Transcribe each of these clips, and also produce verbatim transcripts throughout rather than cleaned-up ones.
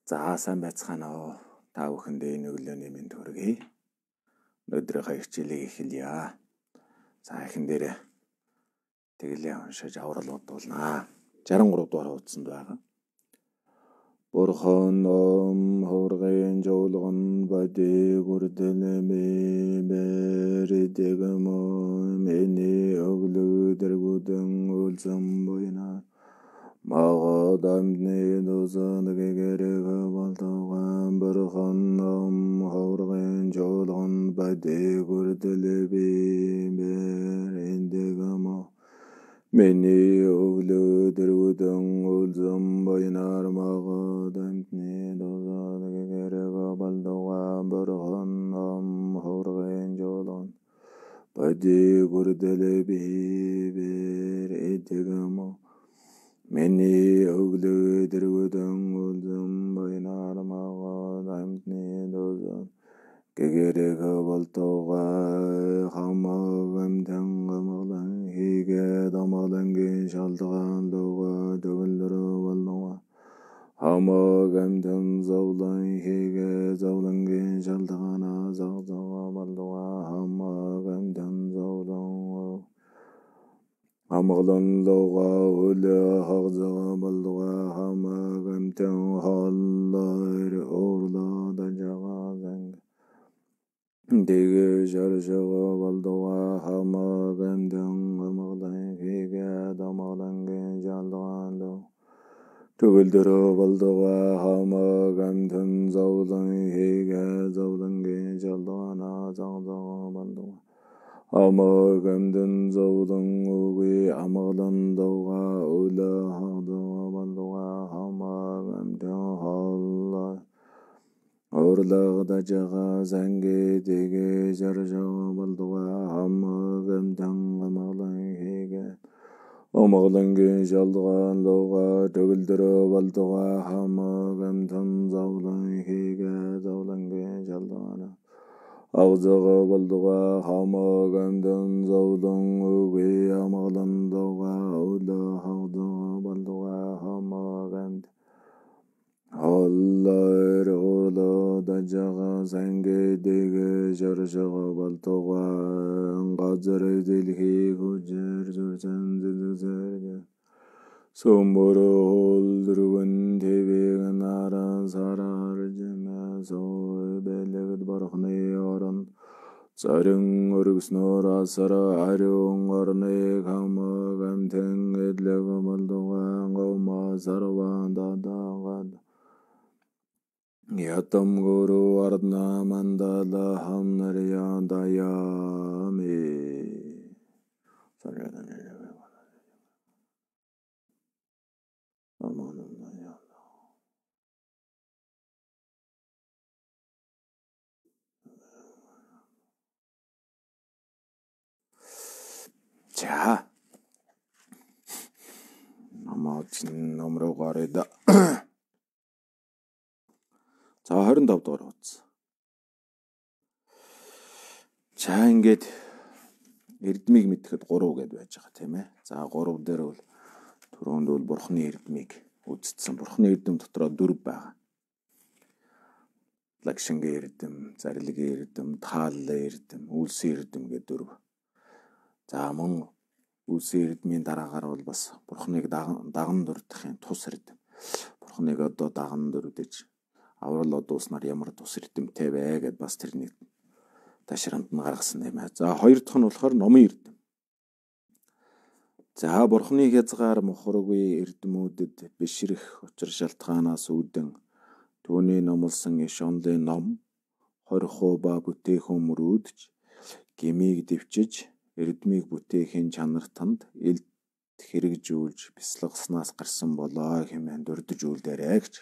За сайн байцгаана уу. Та бүхэндээ энэ өглөөний мэнд хүргэе. Өнөөдрийнхөө хичээлийг эхэлье. За эхэн дээр тэглээ уншиж аврал бодуулнаа. шестьдесят три дугаар хуудсанд байгаа. Бурхан ном хургын жуулган бади гүрдэлэми бэрдэгэмон миний өглөөдэргүүдэн үлзэн бойна. Магадамны дозан гэгэрэг болтоган бурхан ном хургын жуулган бади гүрдэлэми бэрдэгэмон Миний өглөөдөргүүдэн үлзэн бойнаар магадамны дозан гэгэрэг болтоган бурхан ном хургын жуулган бади гүрдэлэми бэрдэгэмон Миний өглөөдөргүүдэн үлзэн бойнаар магадамны дозан гэгэрэг болтоган хамаагамтан гамгалан хийгээд амгалангийн шалдгаан луга төгөлдрөө болнова хамаагамтан зовлон хийгээд зовлонгийн шалдгаанаа загзага болдова хамаагамтан зовлон амгалан луга хөлөө хагзага болдова хамаагамтан холлоор уурлаа дажага занг Дэгэ шаршага болдова хамаагамтан амгалан хийгээд амгалангийн шалдгаан луга төгөлдрөө болдова хамаагамтан зовлон хийгээд зовлонгийн шалдгаанаа загзага болдова хамаагамтан зовлон үгүй амгалан луга хөлөө хагзага болдова хамаагамтан холлоо Уурлаг дажага занги дэгэ шаршага болдова хамаагамтан амгалан хийгээд амгалангийн шалдгаан луга төгөлдрөө болдова хамаагамтан зовлон хийгээд зовлонгийн шалдгаанаа Агзага болдова хамаагамтан зовлон үгүй амгалан луга хөлөө хагзага болдова хамаагамтан холлоор уурлаа дажага занги дэгэ шаршага болдова газар дэлхийг хүчээр зүрсэн зүрсээр Сөмбөр холдргэн тэвэг наран сарар жимэ сой бэлэгд бархны орон Царин өргснөр асара ариун орны хамаагамтан эдлэг болдова гома сарван дадагад Ятам гуру ардна мандала хамнарья даями 자, намаачин номроо гараа да. За двадцать пять дугаар хуудас. За ингээд эрдмийг мэдхэд гурав гэдээ байж байгаа тийм ээ. За гурав дээр бол түрүүнд бол бурхны эрдмийг үздсэн. Бурхны эрдэм дотроо дөрв байгаа. Лагшингийн эрдэм, зарилгийн эрдэм, тааллын эрдэм, үлсэн эрдэм гэдэг дөрв. За мөн үлсэн эрдмийн дараагаар бол бас бурхныг даган дурдахын тус эрдэм. Бурхныг одоо даган дурдаж аврал одууснаар ямар тус эрдэмтэй вэ гэд бас тэрний ташрамд нь гаргасан юм аа. За хоёр дахь нь болохоор номын эрдэм. За бурхны хязгаар мохоргүй эрдэмүүдэд бишрэх учир шалтгаанаас үүдэн түүний номлосон иш онлын ном хорихоо ба бүтээхэн мөрөөдж гмийг дэвчиж эрдмийг бүтээхийн чанартанд элд хэрэгжүүлж бясалгаснаас гарсан болоо хэмээн дурдж үлдээрэй гэж.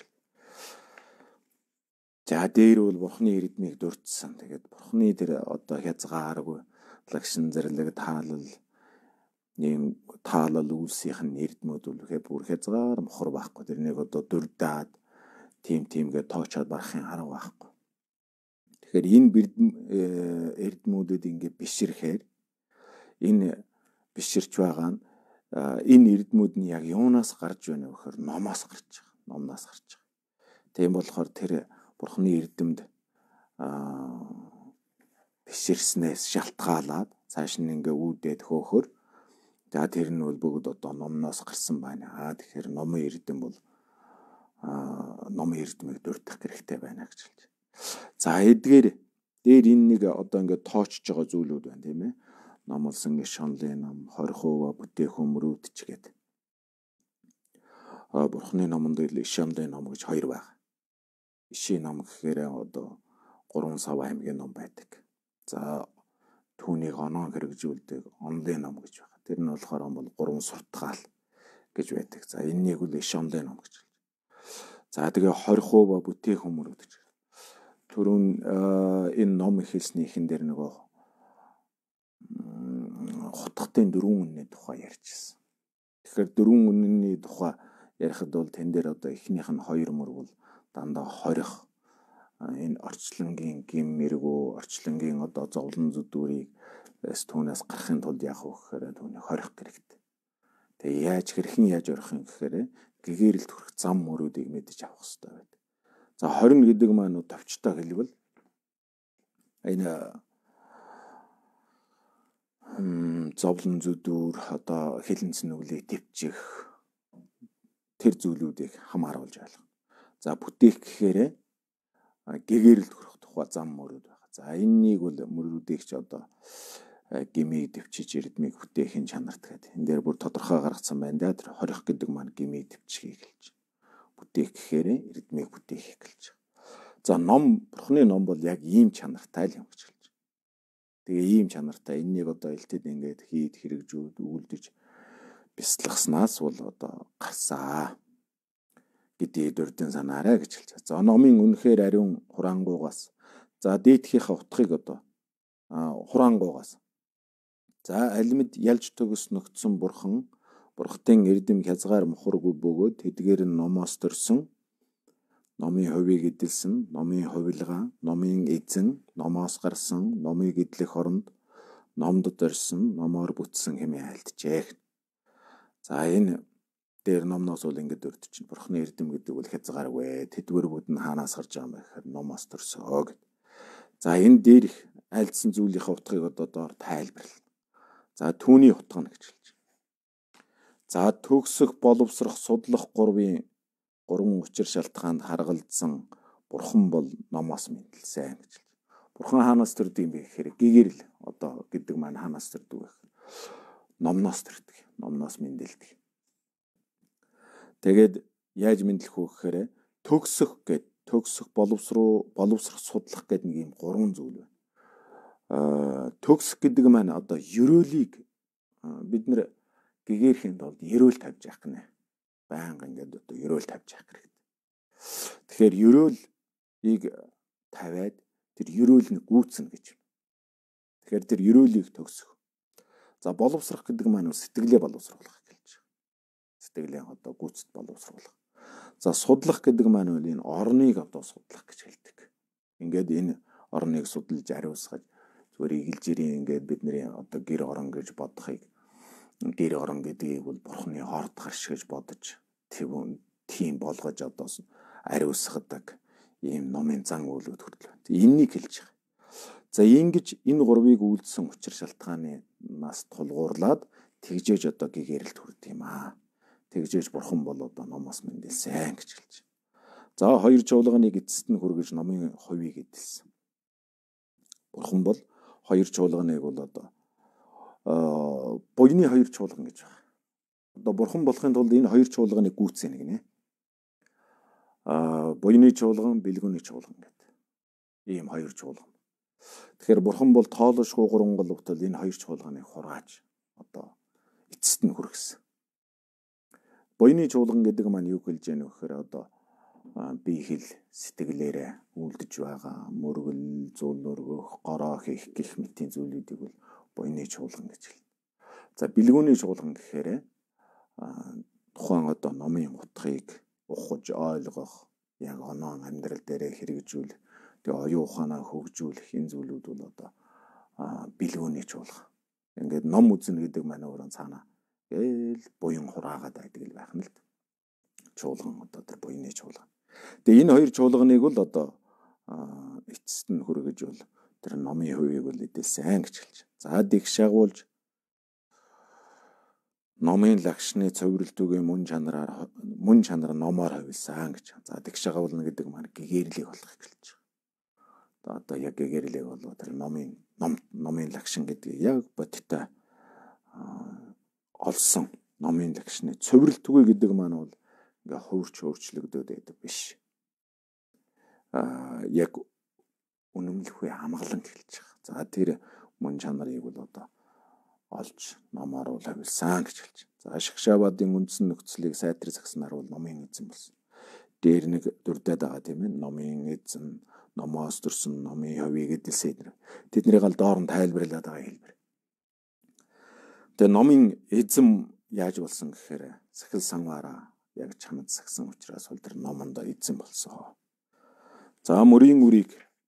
За дээр бол бурхны эрдмийг дурдсан. Тэгээд бурхны тэр одоо хязгааргүй лагшин зэрлэг таалал ийм таалал үлсийнх нь эрдмүүд үлэхээр бүр хязгаар мохор байхгүй. Тэрнийг одоо дурдаад тим тимгээ тоочоод барахын арга байхгүй. Тэгэхээр энэ эрдмүүдэд ингээ бишрэхээр энэ биширч байгаа нь энэ эрдмүүд нь яг юунаас гарч байна вэ гэхээр номоос гарч байгаа. Номноос гарч байгаа. Тийм болохоор тэр бурхны эрдэмд аа биширснээс шалтгаалаад цааш нь ингээ үүдээд хөөхөр. За тэр нь бол бүгд одоо номноос гарсан байна. Аа тэгэхээр номын эрдэм бол аа номын эрдэмийг дурдах хэрэгтэй байна гэж хэлж. За эдгээр дээр энэ нэг одоо ингээ тоочж байгаа зүйлүүд байна тийм ээ. Номлсон иш шонлын ном, хорих хуваа бүтээх өмрүүд ч гэдэг. Аа бурхны номонд иш шонлын ном гэж хоёр байна. Ишийн ном гэхээр одоо гурван сав аймгийн ном байдаг. За түүнийг оноо хэрэгжүүлдэг онлын ном гэж байна. Тэр нь болохоор бол гурван суртгаал гэж байдаг. За энэнийг үл иш онлын ном гэж. За тэгээ хорих хуваа бүтээх өмрүүд гэж. Түрүүн энэ ном ихэлснийхэн дээр нөгөө хутгатын дөрвөн үнний тухай ярьжсэн. Тэгэхээр дөрвөн үнний тухай ярихад бол тэн дээр одоо эхнийх нь хоёр мөр бол дандаа хорих энэ орчлонгийн гим мэргүү орчлонгийн одоо зовлон зүдүүрийг түүнээс гарахын тулд яах вэ гэхээр түүнийг хорих хэрэгтэй. Тэгээ яаж хэрхэн яаж орох юм гэхээр гэгээрэлд хүрэх зам мөрүүдийг мэдэж авах хэрэгтэй байдаг. За хорин гэдэг маань товчтой хэлбэл энэ зовлон зүдүүр одоо хилэнц нүглийг төвчих тэр зүйлүүдийг хамааруулж ойлгох. За бүтээх гэхээр гэгээрэлд хүрэх тухай зам мөрүүд байна. За энэнийг бол мөрүүдийг ч одоо гимиг төвчиж эрдмийг бүтээхийн чанарт гэдэг. Энэ дээр бүр тодорхой гаргацсан байна да. Тэр хорих гэдэг маань гимиг төвчихийг хэлж. Бүтээх гэхээр эрдмийг бүтээхийг хэлж. За ном бурхны ном бол яг ийм чанартай л юм гэж хэлж. Тэгээ ийм чанартай энэнийг одоо элтэд ингээд хийд хэрэгжүүд үйлдэж бяцлагснаас бол одоо гарсаа гэдгийг дурдсан санаарай гэж хэлж. За номын үнэхээр ариун хураангуугаас за дээдхийнхаа утгыг одоо хураангуугаас за алимд ялж төгснөгдсөн бурхан бурхтын эрдэм хязгаар мухаргүй бөгөөд тэдгээр нь номоос төрсөн номын хувийг эдэлсэн номын хувилгаа номын эзэн номоос гарсан номыг эдлэх оронд номд дөрсөн номоор бүтсэн хэмээн айлтжээ. За энэ дээр номноос бол ингэж өрдөж чинь бурхны эрдэм гэдэг бол хязгааргүй тэдгэрүүд нь хаанаас гарч байгаа юм бэ гэхээр номоос төрсөө гэд. За энэ дээр их айлдсан зүйлийнхээ утгыг одоо доор тайлбарлана. За түүний утга нь гэж хэлж. За төгсөх боловсрох судлах гурвын гурван учир шалтгаанд харгалзсан бурхан бол номоос мэдлсэн гэж хэлж. Бурхан хаанаас төрдөг юм бэ гэхээр гэгэрл одоо гэдэг маань хаанаас төрдөг вэ гэхээр номноос төрдөг. Номноос мэдлдэг. Тэгээд яаж мэдлэх вэ гэхээр төгсөх гэд төгсөх боловсруу боловсрох судлах гэдэг нэг юм гурван зүйл байна. Аа төгсөх гэдэг маань одоо ерөөлийг бид нэр гэгэрхийн тулд ерөөл тавьж явах гинэ. Баянга ингээд одоо ерөөл тавьж явах хэрэгтэй. Тэгэхээр ерөөлийг тавиад тэр ерөөл нь гүйцэнэ гэж. Тэгэхээр тэр ерөөлийг төгсөх. За боловсрох гэдэг маань сэтгэлээ боловсруулах гэж. Сэтгэлээ одоо гүйцэд боловсруулах. За судлах гэдэг маань бол энэ орныг одоо судлах гэж хэлдэг. Ингээд энэ орныг судалж ариусгаж зүгээр игэлжирийн ингээд бидний одоо гэр орон гэж бодохыг гэр орон гэдгийг бол бурхны хорд гарш гэж бодож тийм болгож одоо ариусгадаг ийм номын зан үйлүүд хүртэл. Энийг хэлж байгаа. За ингэж энэ гурвыг үйлдсэн учир шалтгааны нас тулгуурлаад тэгжээж одоо гэгэрэлт хүрдэг юм аа. Тэгжээж бурхан бол одоо номоос мэндэлсэн гэж хэлж. За хоёр чуулганыг эцэст нь хүргэж номын хувийг эдэлсэн. Бурхан бол хоёр чуулганыг бол одоо буйны хоёр чуулган гэж байна. Одоо бурхан болохын тулд энэ хоёр чуулганыг гүйцэнэ гинэ. Аа буйны чуулган, бэлгүүний чуулган гэдэг. Ийм хоёр чуулган. Тэгэхээр бурхан бол тоолошгүй гурван голвтол энэ хоёр чуулганыг хургааж одоо эцэст нь хүргэсэн. Буйны чуулган гэдэг маань юу хэлж яах вэ гэхээр одоо би хэл сэтгэлээрээ үлдэж байгаа мөргөл, зүүн өргөх, гороо хийх гэх мэтийн зүйлүүдийг бол буйны чуулган гэж хэлнэ. За бэлгүүний чуулган гэхээр тухайн одоо номын утгыг ухаж ойлгох, яг оноо амьдрал дээрээ хэрэгжүүлэх, тэгээ оюун ухаанаа хөгжүүлэх энэ зүйлүүд бол одоо бэлгүүний чуулган. Ингээд ном үзнэ гэдэг маань өөрөө цаана гээл буян хураагаад байдаг л байх нь л чуулган одоо тэр буйны чуулган. Тэгээ энэ хоёр чуулганыг бол одоо эцэст нь хүргэж бол тэр номын хувийг бол эдэлсэн гэж хэлж. За дэх шагуулж номын лагшны цовролтүгийн мөн чанараар мөн чанар номоор хувилсан гэж. За дэх шагуулна гэдэг маань гэгэрлийг болгох гэж. Одоо яг гэгэрлийг бол тэр номын ном номын лагшин гэдэг яг бодтой олсон номын лагшны цовролтүгий гэдэг маань бол ингээ хувирч өөрчлөгдөд байдаг биш. А яг үнэмлэхгүй амгалан хэлж байгаа. За тэр мөн чанарыг бол одоо олж номоор бол хувилсан гэж хэлж. За Шагшаабадын үндсэн нөхцөлийг сайтар загснаар бол номын эзэн болсон. Дээр нэг дүрдэд байгаа тийм ээ. Номын эзэн, номоос төрсөн номын хувийг эдэлсэн. Тэднийг аль доор нь тайлбарлаад байгаа хэлбэр. Тэгээ номын эзэн яаж болсон гэхээр сахил санваараа яг чанад сагсан учраас бол тэр номонд эзэн болсон. За мөрийн үрийг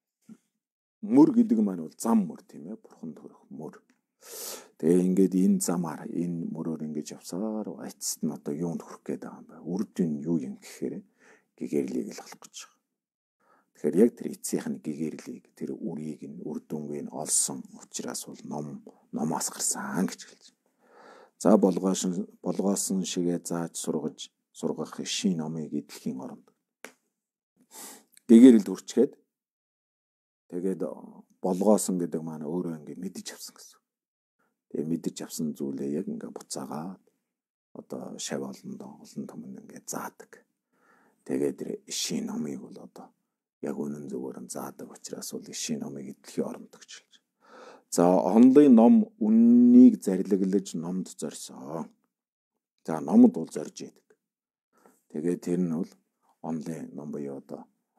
мөр гэдэг маань бол зам мөр тийм ээ. Бурхан төрөх мөр. Тэгээ ингээд энэ замаар энэ мөрөөр ингэж явсаар эцэст нь одоо юунд хүрэх гээд байгаа юм бэ? Үрд нь юу юм гэхээр гэгэрлийг л олох гэж байгаа. Тэгэхээр яг тэр эцсийнх нь гэгэрлийг тэр үрийг нь үр дүнгийн олсон учраас бол ном номоос гарсан гэж хэлж. За болгоосон болгоосон шигээ зааж сургаж сургах шин номыг эдлэхийн оронд гэгэрэлд хүрчгээд тэгээд болгоосон гэдэг маань өөрөө ингэ мэдэж авсан гэсэн. Тэгээ мэдэж авсан зүйлээ яг ингээ буцаагаад одоо шав олонд олон түмэнд ингээ заадаг. Тэгээд тэр шин номыг бол одоо яг үнэн зөвөр нь заадаг учраас бол шин номыг эдлэхийн оронд гэж хэлж. За онлын ном үннийг зарлаглаж номд зорьсон. За номд бол зорж идэг. Тэгээд тэр нь бол онлын ном буюу одоо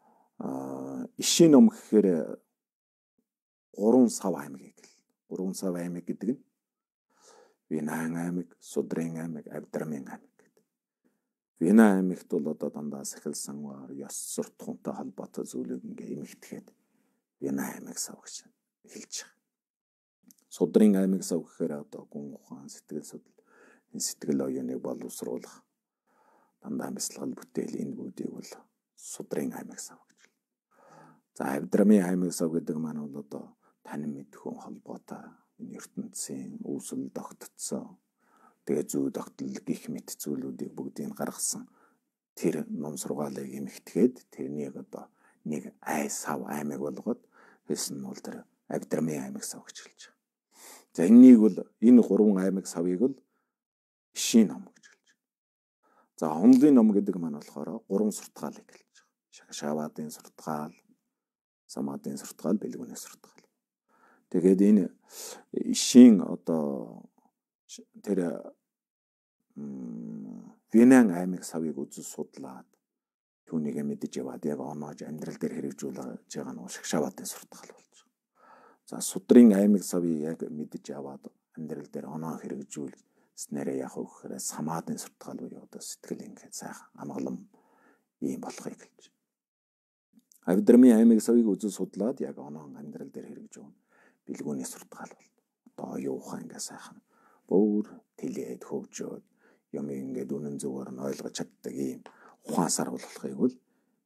а ишийн ном гэхээр гурван сав аймгийг гэл. Гурван сав аймаг гэдэг нь Винан аймаг, Судрын аймаг, Авдрамын аймаг гэдэг. Винан аймагт бол одоо дандаа сахил санваар, ёс суртахуунтай холбоотой зүйлүүд ингээ эмэгтгэхэд Винан аймаг сав гэж хэлж байгаа. Судрын аймаг сав гэхээр одоо гүн ухаан, сэтгэл судлал, энэ сэтгэл оюуныг боловсруулах дандаа бясалгал бүтээл энэ бүгдийг бол Судрын аймаг сав гэж. За Авдрамын аймаг сав гэдэг маань бол одоо танин мэдхүүн холбоотой энэ ертөнцийн үүсэл тогтцсон тэгээ зүй тогтол гих мэт зүйлүүдийг бүгдийг гаргасан тэр ном сургаалыг эмэгтгэхэд тэрнийг одоо нэг ай сав аймаг болгоод хэлсэн нь бол тэр Авдрамын аймаг сав гэж хэлж байгаа. За энэнийг бол энэ гурван аймаг савыг бол шин ном гэж хэлж байгаа. За онлын ном гэдэг маань болохоор гурван суртгаалыг хэлж байгаа. Шагшаабадын суртгаал, Самадын суртгаал, Бэлгүний суртгаал. Тэгээд энэ шин одоо тэр Винан аймаг савыг үзэж судлаад түүнийг мэдэж яваад яг оноож амьдрал дээр хэрэгжүүлж байгаа нь Шагшаабадын суртгаал болж байгаа. За Судрын аймаг савыг яг мэдэж яваад амьдрал дээр оноо хэрэгжүүлснээрээ яг хөөхөр Самадын суртгаал буюу одоо сэтгэл ингээд сайхан амгалан ийм болохыг хэлж. Авдрамын аймаг савыг үзэж судлаад яг оноо амьдрал дээр хэрэгжүүлнэ. Бэлгүүний суртгаал бол одоо юу ухаан ингээ сайхан бүр тэлээд хөвжөөд юм ингээд үнэн зөвөр нь ойлгож чаддаг ийм ухаансаар болохыг бол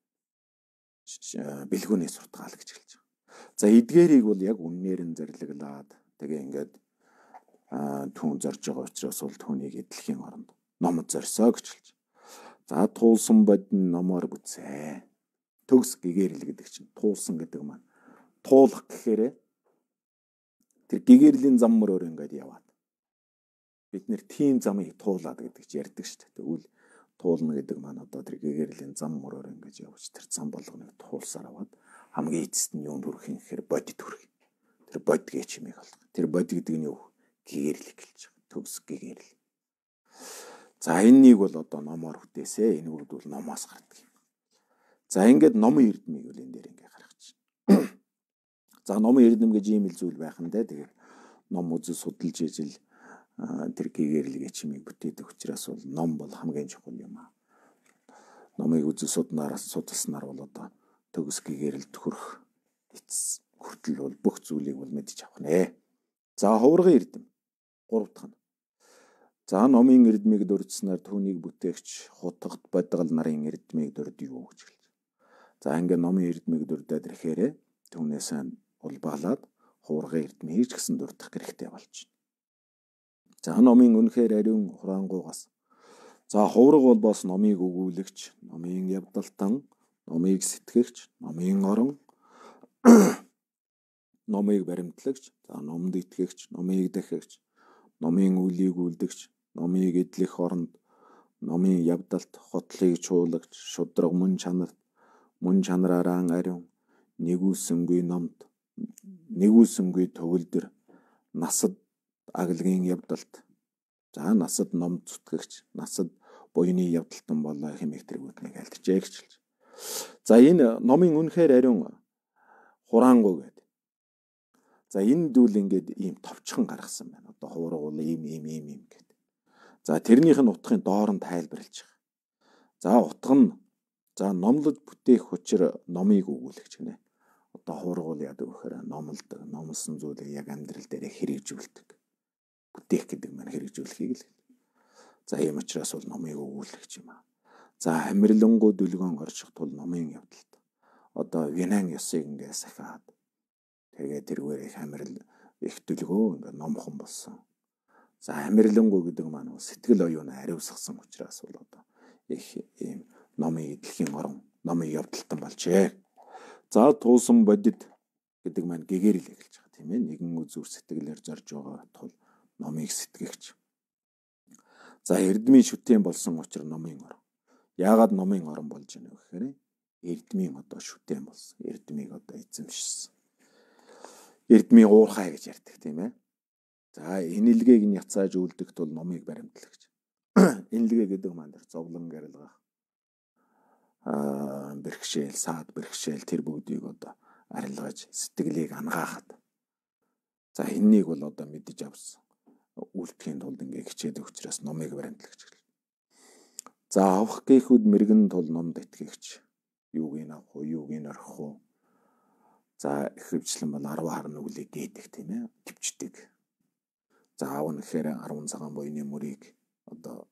бэлгүүний суртгаал гэж хэлж байгаа. За эдгээрийг бол яг үннээр нь зарлаглаад тэгээ ингээд түүн зорж байгаа учраас бол түүнийг эдлэхийн оронд номд зорьсоо гэж хэлж. За туулсан бодин номоор бүтсэ. Төгс гэгээрэл гэдэг чинь туулсан гэдэг маань туулах гэхээр тэр гэгэрлийн зам мөрөөр ингээд яваад бид нэр тийм замыг туулаад гэдэг чи ярьдаг шүү дээ. Тэгвэл туулна гэдэг маань одоо тэр гэгэрлийн зам мөрөөр ингээд явж тэр зам болгоныг туулсаар аваад хамгийн эцэст нь юунд хүрэх юм гэхээр бодит хүрэх. Тэр бодгийн чимийг олох. Тэр бод гэдэг нь юу? Гэгэрлийг хэлж байгаа. Төгс гэгэрэл. За энэнийг бол одоо номоор бүтээсэ. Энэ бүгд бол номоос гардаг юм. За ингээд номын эрдмийг бол энэ дээр ингээд гаргаж байна. За номын эрдэм гэж ийм л зүйл байх нь дээ. Тэгээд ном үзэл судалж ижил тэр гэгэрлийн чимийг бүтээдэг учраас бол ном бол хамгийн чухал юм аа. Номыг үзэл суднаараас судалснаар бол одоо төгс гэгэрэлд хүрэх эц хүртэл бол бүх зүйлийг бол мэдж авах нэ. За хувиргын эрдэм гурав дахь нь. За номын эрдмийг дурдсанаар түүнийг бүтээгч хутагт бодгал нарын эрдмийг дурд юу гэж хэлж. За ингээд номын эрдмийг дурдаад ирэхээр түүнээс улбаалаад хуургын эрдмийг ч гэсэн дурдах хэрэгтэй болж байна. За номын үнэхээр ариун хураангуйгаас. За хувраг бол бас номыг өгүүлэгч, номын явдалтан, номыг сэтгэгч, номын орон, номыг баримтлагч, за номд итгэгч, номыг дахигч, номын үлийг үлдэгч, номыг эдлэх оронд, номын явдалт, хотлыг чуулагч, шудраг мөн чанарт, мөн чанараараа ариун, нэгүүлсэнгүй номд, нэгүүлсэнгүй төгөлдөр, насад аглагын явдалт. За насад номд зүтгэгч, насад буйны явдалтан болоо хэмээх тэргүүтнийг альтжээ гэжэлж. За энэ номын үнэхээр ариун хураангуй гэдэг. За энэ дүүл ингээд ийм товчхон гаргасан байна. Одоо хувраг бол ийм ийм ийм ийм гэдэг. За тэрнийх нь утгын доор нь тайлбарлаж байгаа. За утга нь за номлож бүтээх учир номыг өгүүлэгч гинэ. Одоо хувраг бол яадаг вэхээр номлодог, номлосон зүйлийг яг амьдрал дээр хэрэгжүүлдэг. Бүтээх гэдэг маань хэрэгжүүлэхийг л. За ийм учраас бол номыг өгүүлэгч юм аа. За хамирлангуй дүлгэн орчих тул номын явдалт. Одоо Винан ёсыг ингээд сахиад тэгээ тэргээр их хамирл их дүлгөө ингээд номхон болсон. За хамирлангуй гэдэг маань сэтгэл оюун ариусгасан учраас бол одоо их ийм номын эдлэхийн орон, номын явдалтан болжээ. За туусан бодит гэдэг маань гэгэрэл эхэлж байгаа тийм ээ. Нэгэн үзүр сэтгэлээр зорж байгаа тул номыг сэтгэгч. За эрдмийн шүтэн болсон учраас номын орон. Яагаад номын орон болж байна вэ гэхээр эрдмийн одоо шүтэн болсон. Эрдмийг одоо эзэмшсэн. Эрдмийн уурхай гэж ярьдаг тийм ээ. За энэлгээг нь яцааж үлдэх тул номыг баримтлагч. Энэлгээ гэдэг маань зовлон гарилгах аа бэрхшээл, саад бэрхшээл тэр бүгдийг одоо арилгаж сэтгэлийг ангаахад. За энэнийг бол одоо мэдэж авсан. Үлдэхийн тулд ингээ хичээдэг учраас номыг баримтлагч. За авах гээхүүд мэрэгэн тул номд итгэгч. Юуг ин авах уу, юуг ин орхих уу. За ихэвчлэн бол арван харны үлийг гээдэг тийм ээ. Төвчдөг. За аав нь гэхээр арван цагаан буйны мөрийг одоо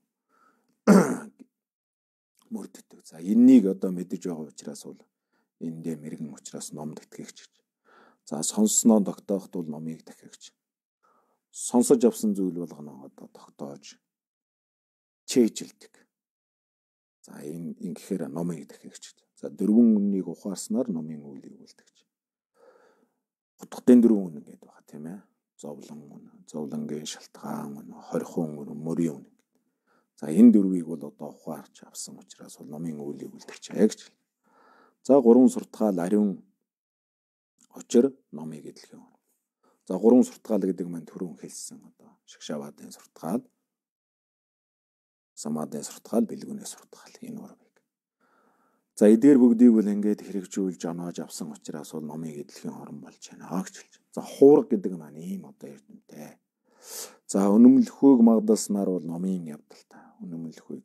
мөрддөг. За энэнийг одоо мэдэж байгаа учраас бол эндээ мэрэгэн учраас номд итгэгч. За сонссноо тогтоохт бол номыг дахигч. Сонсож авсан зүйл болгоно одоо тогтоож чэйжилдэг. За энэ ингэхээр номыг дахигч. За дөрвөн үннийг ухаарснаар номын үлийг үлдэгч. Утгатын дөрвөн үнэн гэдэг байгаа тийм ээ. Зовлон үнэ, зовлонгийн шалтгаан үнэ, хорхон үнэ, мөрийн үнэ. За энэ дөрвийг бол одоо ухаарч авсан учраас бол номын үлийг үлдэгч гэж. За гурван суртгаал ариун учир номыг эдлэх юм. За гурван суртгаал гэдэг маань түрүүн хэлсэн одоо шгшаваадын суртгаал, самаадын суртгаал, бэлгүүний суртгаал энэ гурвыг. За эдгээр бүгдийг бол ингээд хэрэгжүүлж оноож авсан учраас бол номыг эдлэхийн орон болж байна гэж хэлж. За хуурга гэдэг маань ийм одоо эрдэмтэй. За үнэмлэхүйг магдаснаар бол номын явдалтай. Үнэмлэхүйг.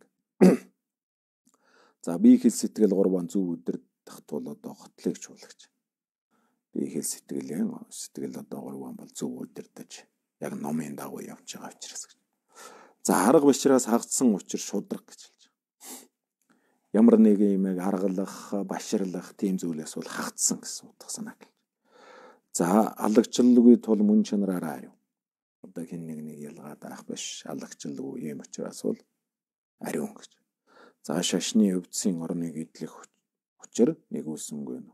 За бие хэл сэтгэл гурван зөв өдөрдох тул одоо хотлыг чуулагч. Бие хэл сэтгэлийн сэтгэл одоо гурван бол зөв өдөрдөж яг номын дагуу явж байгаа учраас. За арга бишраас хагдсан учир шудраг гэж хэлж. Ямар нэг юм аргалах, баширлах тийм зүйлээс бол хагдсан гэсэн утга санаа. За алагчлалгүй тул мөн чанараараа ариун. Одоо хэн нэг нэг ялгаад авах биш. Алагчлалгүй юм учраас бол ариун гэж. За шашны өвдсөн орныг эдлэх учир нэгүүлсэнгүй.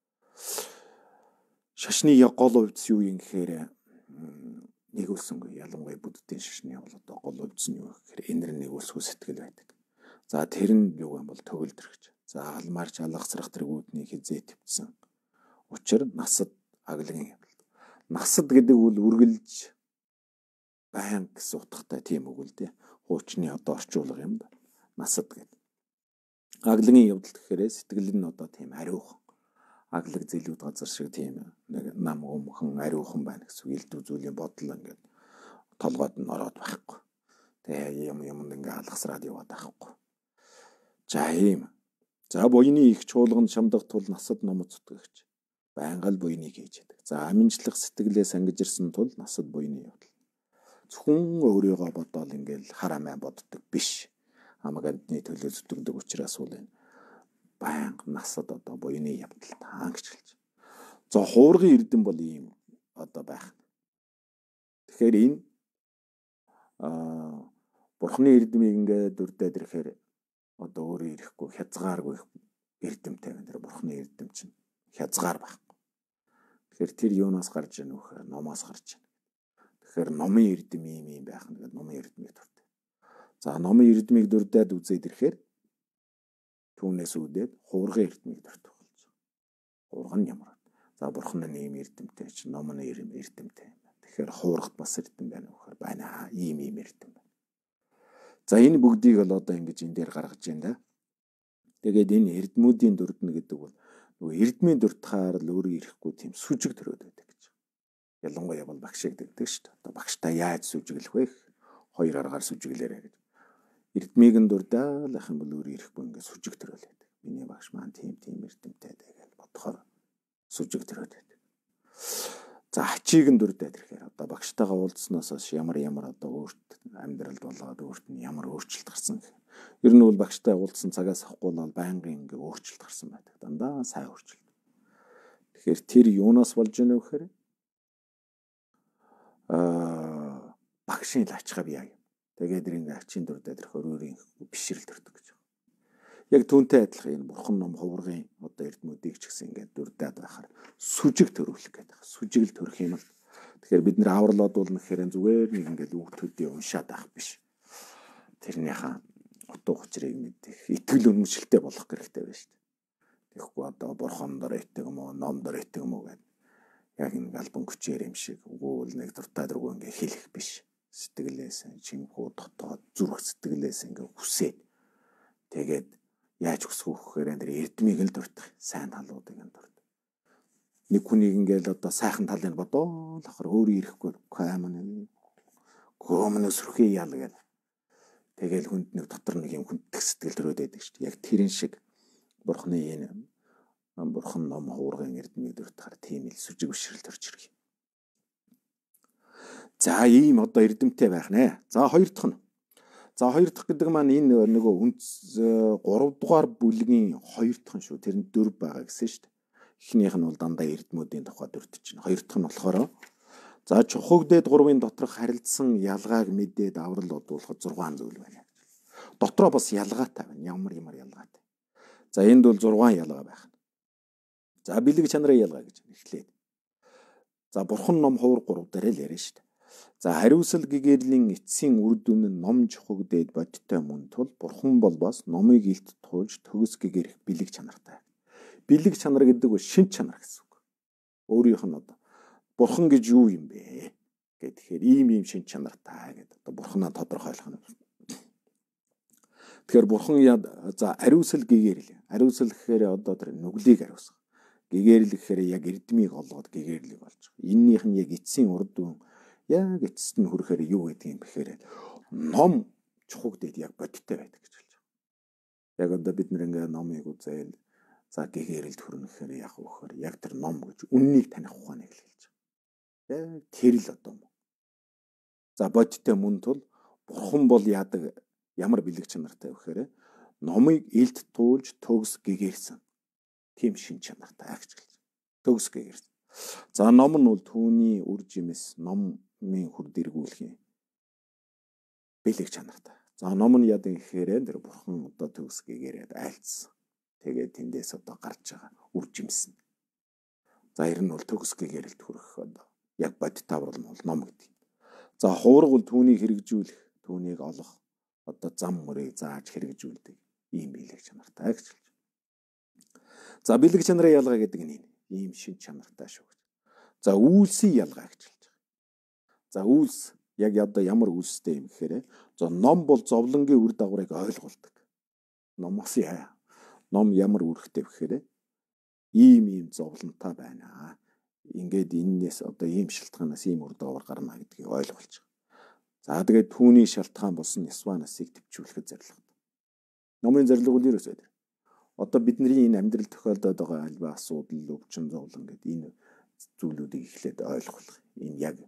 Шашны гол өвдс юу юм гэхээр нэгүүлсэнгүй. Ялангуяа буддийн шашны бол одоо гол өвдс нь юу гэхээр энэр нэгүүлсгүй сэтгэл байдаг. За тэр нь юу юм бол төгөлдөр гэж. За алмаарч алгасрах тэргүүдний хизээ твцсэн. Учир насад аглагын явдал. Насад гэдэг үл үргэлж баян гэсэн утгатай тийм үг л дээ. Хуучны одоо орчуулга юм да. Насад гэдэг. Аглагын явдал гэхээр сэтгэл нь одоо тийм ариухан. Аглаг зэлүүд газар шиг тийм нэг нам өмхөн ариухан байна гэсэн үг. Илдүү зүйлийн бодол ингээд толгойд нь ороод байхгүй. Тэгээ юм юмд ингээд алгасраад яваад байхгүй. За ийм. За буйны их чуулганд шамдах тул насад номод зүтгэгч. Байнгал буйныг хийж яадаг. За аминчлах сэтгэлээ сангижирсан тул насад буйны явдал. Зөвхөн өөрийгөө бодоол ингээл харамаа боддог биш. Хамаг амьтны төлөө зүтгэдэг учраас үл энэ байнга насад одоо буйны явдал таан гэж хэлж. За хуургын эрдэм бол ийм одоо байх. Тэгэхээр энэ аа бурхны эрдмийг ингээд дүрдээд ирэхээр одоо өөрөө ирэхгүй хязгааргүй эрдэмтэй байна. Тэр бурхны эрдэм чинь хязгаар байхгүй. Тэгэхээр тэр юунаас гарч ийн вөхөр номоос гарч ийн. Тэгэхээр номын эрдэм ийм ийм байх нь гэдэг номын эрдмийг дүрдээ. За номын эрдмийг дүрдээд үзээд ирэхээр түүнээс үүдээд хуургын эрдмийг дүрдэх болж байгаа. Хуурга нь ямар. За бурхан нь ийм эрдэмтэй чинь ном нь эрдэмтэй. Тэгэхээр хуургат бас эрдэм байна вөхөр байна. Ийм ийм эрдэм байна. За энэ бүгдийг бол одоо ингэж энэ дээр гаргаж байна да. Тэгээд энэ эрдмүүдийн дүрднэ гэдэг бол нөгөө эрдмийн дүртахаар л өөрөө ирэхгүй тийм сүжиг төрөөд байдаг гэж. Ялангуяа бол багшиг дэгдэг шүү дээ. Одоо багштай яаж сүжиглэх вэ? Хоёр аргаар сүжиглээрэй гэж. Эрдмийг нь дурдаал ах юм бол өөрөө ирэхгүй ингээд сүжиг төрөөл байдаг. Миний багш маань тийм тийм эрдэмтэй дээ гэж бодохоор сүжиг төрөөд байдаг. За ачийг нь дурдаад ирэхээр одоо багштайгаа уулзсноос хойш ямар ямар одоо өөрт амьдралд болоод өөрт нь ямар өөрчлөлт гарсан гэх. Ер нь бол багштай уулзсан цагаас авахгүй бол байнгын ингээ өөрчлөлт гарсан байдаг. Дандаа сайн өөрчлөлт. Тэгэхээр тэр юунаас болж ийнө вэхээр аа багшийн лачгаа бияа. Тэгээд ингээ ачийн дурдаад ирэхээр өөрийн бишрэл төрдөг гэж. Яг түүнтэй адилхан энэ бурхан ном хуврагын одоо эрдмүүдийг ч гэсэн ингээ дурдаад байхаар сүжиг төрүүлэх гэдэг. Сүжигл төрөх юм л. Тэгэхээр бид нэр авралаад болно гэхээр зүгээр нэг ингээл үгтүүдийг уншаад авах биш. Тэрнийхээ утга учирыг мэдэх, итгэл үнэмшилтэй болох хэрэгтэй байна шүү дээ. Тэгэхгүй одоо бурхан дор итэг юм уу, ном дор итэг юм уу гэдэг. Яг энэ альбом хүчээр юм шиг үгүй нэг дуртай дургүй ингээ хэлэх биш. Сэтгэлээс чимхүү дотоод зүрх сэтгэлээс ингээ хүсээд тэгээд яаж хүсэх вэ гэхээр энэ эрдмийг л дурдах, сайн талуудыг нь дурдах. Нэг хүнийг ингээл одоо сайхан талыг бодоо л ахаар өөрөө ирэхгүй камэн гомно сүрхий ял гэдэг. Тэгэл хүнд нэг дотор нэг юм хүндэх сэтгэл төрөөд байдаг шүү дээ. Яг тэрэн шиг бурхны энэ бурхан ном хуургын эрдмийг дурдахаар тийм л сүжиг бишрэл төрж ирэх. За ийм одоо эрдэмтэй байх нэ. За хоёр дахь нь. За хоёр дахь гэдэг маань энэ нөгөө үнц гурав дугаар бүлгийн хоёр дахь нь шүү. Тэр нь дөрв байгаа гэсэн шүү дээ. Эхнийх нь бол дандаа эрдмүүдийн тухай дурдж байна. Хоёр дахь нь болохоор за чухагдээд гурвын доторх харилцсан ялгааг мэдээд аврал одуулахад зургаан зүйл байна. Дотроо бас ялгаатай байна. Ямар ямар ялгаатай. За энд бол зургаан ялгаа байх. За бэлэг чанарын ялгаа гэж эхлээд. За бурхан ном хувар гурав дээр л яриа шүү дээ. За хариуцал гэгэрлийн эцсийн үр дүн нь ном чухагдээд бодтой мөн тул бурхан бол бас номыг илт туулж төгс гэгэрэх бэлэг чанартай. Бэлэг чанар гэдэг нь шин чанар гэсэн үг. Өөрийнх нь одоо бурхан гэж юу юм бэ гэхээр ийм ийм шин чанартай гэдэг одоо бурханаа тодорхойлох нь. Тэгэхээр бурхан за ариусал гэгэрэл. Ариусал гэхээр одоо тэр нүглийг ариусгах. Гэгэрэл гэхээр яг эрдмийг олгоод гэгэрлийг болж байгаа. Эннийх нь яг эцсийн урд дүн яг эцэст нь хүрэхээр юу гэдэг юм бэхээр ном чухагдээд яг бодиттой байдаг гэж хэлж байгаа. Яг одоо бид нэр ингээ номыг үзээл за гэгэрэлд хүрнэ гэхээр яг вөхөр яг тэр ном гэж үннийг таних ухааныг л хэлж байгаа. Яг тэр л одоо. За бодиттой мөн тул бурхан бол яадаг ямар бэлэг чанартай вэхээр номыг илт туулж төгс гэгэрсэн. Тим шин чанартай гэж хэлж байгаа. Төгс гэгэрсэн. За ном нь бол түүний үр жимс номын хүрд эргүүлэх юм. Бэлэг чанартай. За ном нь яд гэхээр тэр бурхан одоо төгс гэгэрээд айлцсан. Тэгээд тэндээс одоо гарч байгаа үр жимс нь. За ер нь бол төгс гэгэрэлд хүрэх одоо яг бодит таврал нь бол ном гэдэг. За хуурга бол түүнийг хэрэгжүүлэх, түүнийг олох одоо зам мөрийг зааж хэрэгжүүлдэг ийм бэлэг чанартай гэж хэлж байна. За бэлэг чанарын ялгаа гэдэг нь ийм шин чанартай шүү гэж. За үйлсийн ялгаа гэж хэлж байгаа. За үйлс яг одоо ямар үйлстэй юм гэхээр за ном бол зовлонгийн үр дагаврыг ойлгуулдаг. Номоос яа. Ном ямар үүрэгтэй гэхээр ийм ийм зовлонтой байна. Ингээд энээс одоо ийм шалтгаанаас ийм үр дагавар гарна гэдгийг ойлгуулж байгаа. За тэгээд түүний шалтгаан болсон Нисванасыг төвчүүлэхэд зорилготой. Номын зорилго нь ерөөсөө тэр. Одоо бидний энэ амьдрал тохиолдоод байгаа альва асуудал, өвчин, зовлон гэдэг энэ зүйлүүдийг эхлээд ойлгох. Энэ яг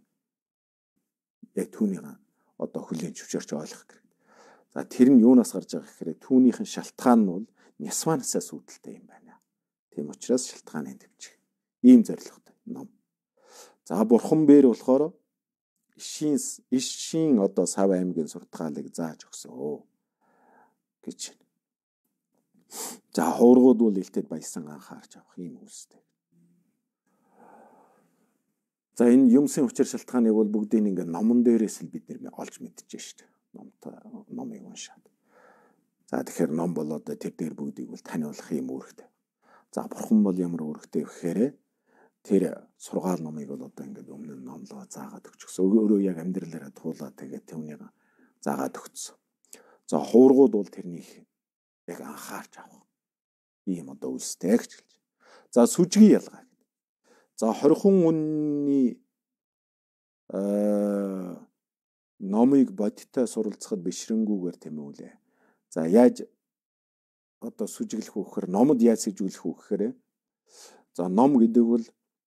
яг түүнийг одоо хүлээн зөвшөөрч ойлгох гэх. За тэр нь юунаас гарч байгаа гэхээр түүнийхэн шалтгаан нь бол нясванасаас үүдэлтэй юм байна. Тийм учраас шалтгааны төвчг. Ийм зорилготой ном. За бурхан бээр болохоор ишийн ишийн одоо сав аймгийн суртахаалыг зааж өгсөн гэж. За хуургууд бол илтэд баясан анхаарч авах юм үстэй. За энэ юмсын учир шалтгааныг бол бүгдийг ингээд номон дээрээс л бид нэр олж мэдчихэж штэ. Номтой номыг уншаад. За тэгэхээр ном бол одоо тэр дээр бүгдийг бол таниулах юм үүрэгтэй. За бурхан бол ямар үүрэгтэй гэхээр тэр сургаал номыг бол одоо ингээд өмнө нь номлоо заагаад өгчихсөн. Өөрөө яг амьдралаараа туулаад тэгээд түүнийг заагаад өгсөн. За хуургууд бол тэрнийг яг анхаарч авах ийм одоо үлстэй гэж хэлж. За сүжгийн ялгаа. За хорхон үнний э номыг бодиттой суралцахад бишрэнгүүгээр тэмүүлээ. За яаж одоо сүжиглэх вэ гэхээр номод яаж сүжиглэх вэ гэхээр за ном гэдэг бол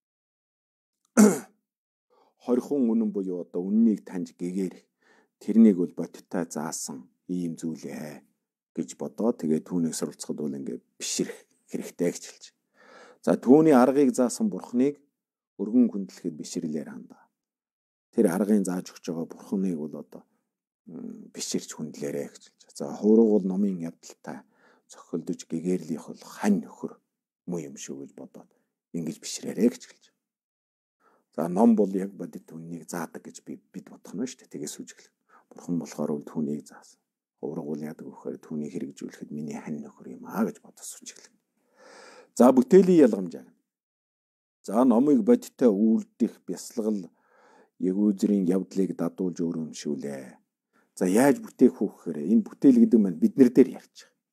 хорхон үнэн буюу одоо үннийг таньж гэгээр тэрнийг бол бодиттой заасан ийм зүйлээ гэж бодоод тэгээд түүнийг суралцахад бол ингээд бишрэх хэрэгтэй гэж хэлж. За түүний аргыг заасан бурхныг өргөн хүндлэхэд бишрлээр хандаа. Тэр аргыг зааж өгч байгаа бурхныг бол одоо биширч хүндлээрэ гэж хэлж. За хуурга бол номын явдалтай цохилдож гэгээрлийнх бол хань нөхөр муу юм шүү гэж бодоод ингэж бишрээрэ гэж хэлж. За ном бол яг бодит үннийг заадаг гэж би бид бодох нь шүү дээ. Тэгээс сүжиглэх. Бурхан болохоор бол түүнийг заасан. Хуурга бол яадаг вөхөр түүнийг хэрэгжүүлэхэд миний хань нөхөр юм аа гэж бодож сүжиглэх. За бүтээлийн ялгамжаа. За номыг бодиттой үйлдэх бясалгал ягүүзрийн явдлыг дадуулж өрөмшүүлээ. За яаж бүтээх вэ гэхээр энэ бүтээл гэдэг маань бид нар дээр ярьж байгаа.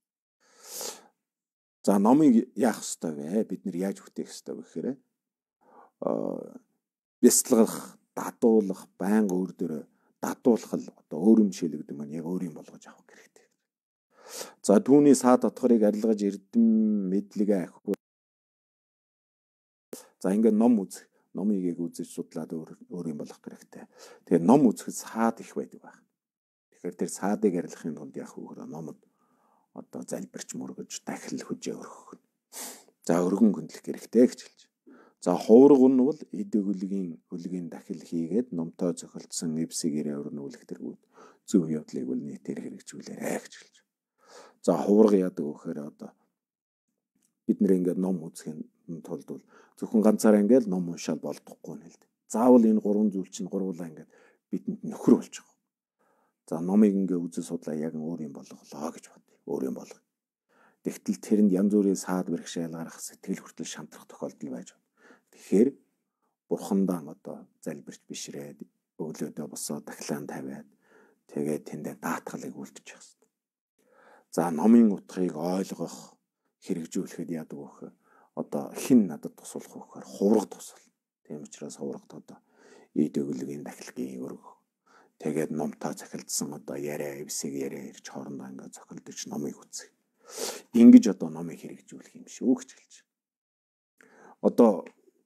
За номыг яах ёстой вэ? Бид нар яаж бүтээх ёстой вэ гэхээр аа бясалгах, дадуулах, байнга өөр дөрөө дадуулах л одоо өрөмшөөл гэдэг маань яг өөрийн болгож авах хэрэгтэй. За түүний саа дотгорыг арилгаж эрдэм мэдлэгээ ахихгүй. За ингээд ном үзэх, номыг яг үзэж судлаад өөрийн болгох хэрэгтэй. Тэгэхээр ном үзэхэд саад их байдаг байна. Тэгэхээр тэр саадыг арилгахын тулд яг хөөр номод одоо залбирч мөргөж дахил хүжээ өргөх. За өргөн гүндлэх хэрэгтэй гэж хэлж. За хуурга нь бол эд өглөгийн өглөгийн дахил хийгээд номтой зохилдсон эвсэгээрээ өрнүүлэх тэргүүд зөв явдлыг бол нийтээр хэрэгжүүлээрэ гэж хэлж. За хуурга яадаг вэ гэхээр одоо бид нэр ингээд ном үзэхийн тулд бол зөвхөн ганцаараа ингээд ном уншаад болдохгүй нь л дээ. Заавал энэ гурван зүйл чинь гурвуулаа ингээд бидэнд нөхөр болж байгаа. За номыг ингээд үзэж судлаа яг өөрийн болголоо гэж бод. Өөрийн болго. Тэгтэл тэрэнд янз бүрийн саад бэрхшээл гарах сэтгэл хүртэл шантрах тохиолдол байж байна. Тэгэхээр бурхандаа одоо залбирч бишрээд өглөөдөө босоод дахлаан тавиад тэгээд тэндээ даатгалыг үлдчих хэвээр. За номын утгыг ойлгох хэрэгжүүлэхэд яадаг вэ? Одоо хэн надад тусалах вэ гэхээр хувраг тусал. Тийм учраас хуврагт одоо эд өглөгийн дахилгыг өргөх. Тэгээд номтой захилдсан одоо яриа, эвсэг яриа ирж хоорондоо ингээд зохилдож номыг үзье. Ингэж одоо номыг хэрэгжүүлэх юм шүү гэж хэлж. Одоо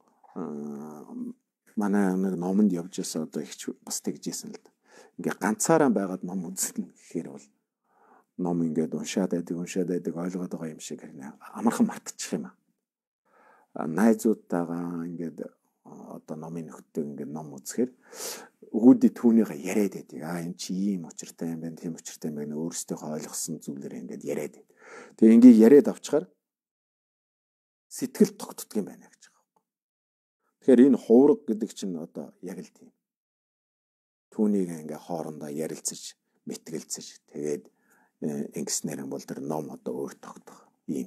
манай нэг номонд явж байсан одоо ихч бас тэгжсэн л да. Ингээ ганцаараа байгаад ном үзэн гэхээр бол ном ингээд уншаад байдаг, уншаад байдаг ойлгоод байгаа юм шиг хэрнээ амархан мартчих юм аа. Найзуудтайгаа ингээд одоо номын нөхдөд ингээд ном үзэхээр өгөөдөө түүнийгээ яриад байдаг. Аа энэ чи ийм учиртай юм байна, тийм учиртай юм байна. Өөрсдийнхөө ойлгосон зүйлээр ингээд яриад байдаг. Тэгээ ингээд яриад авчаар сэтгэл тогтдог юм байна гэж байгаа. Тэгэхээр энэ хувраг гэдэг чинь одоо яг л тийм. Түүнийг ингээ хоорондоо ярилцаж, мэтгэлцэж тэгээд ингэснээр бол тэр ном одоо өөр тогтох ийм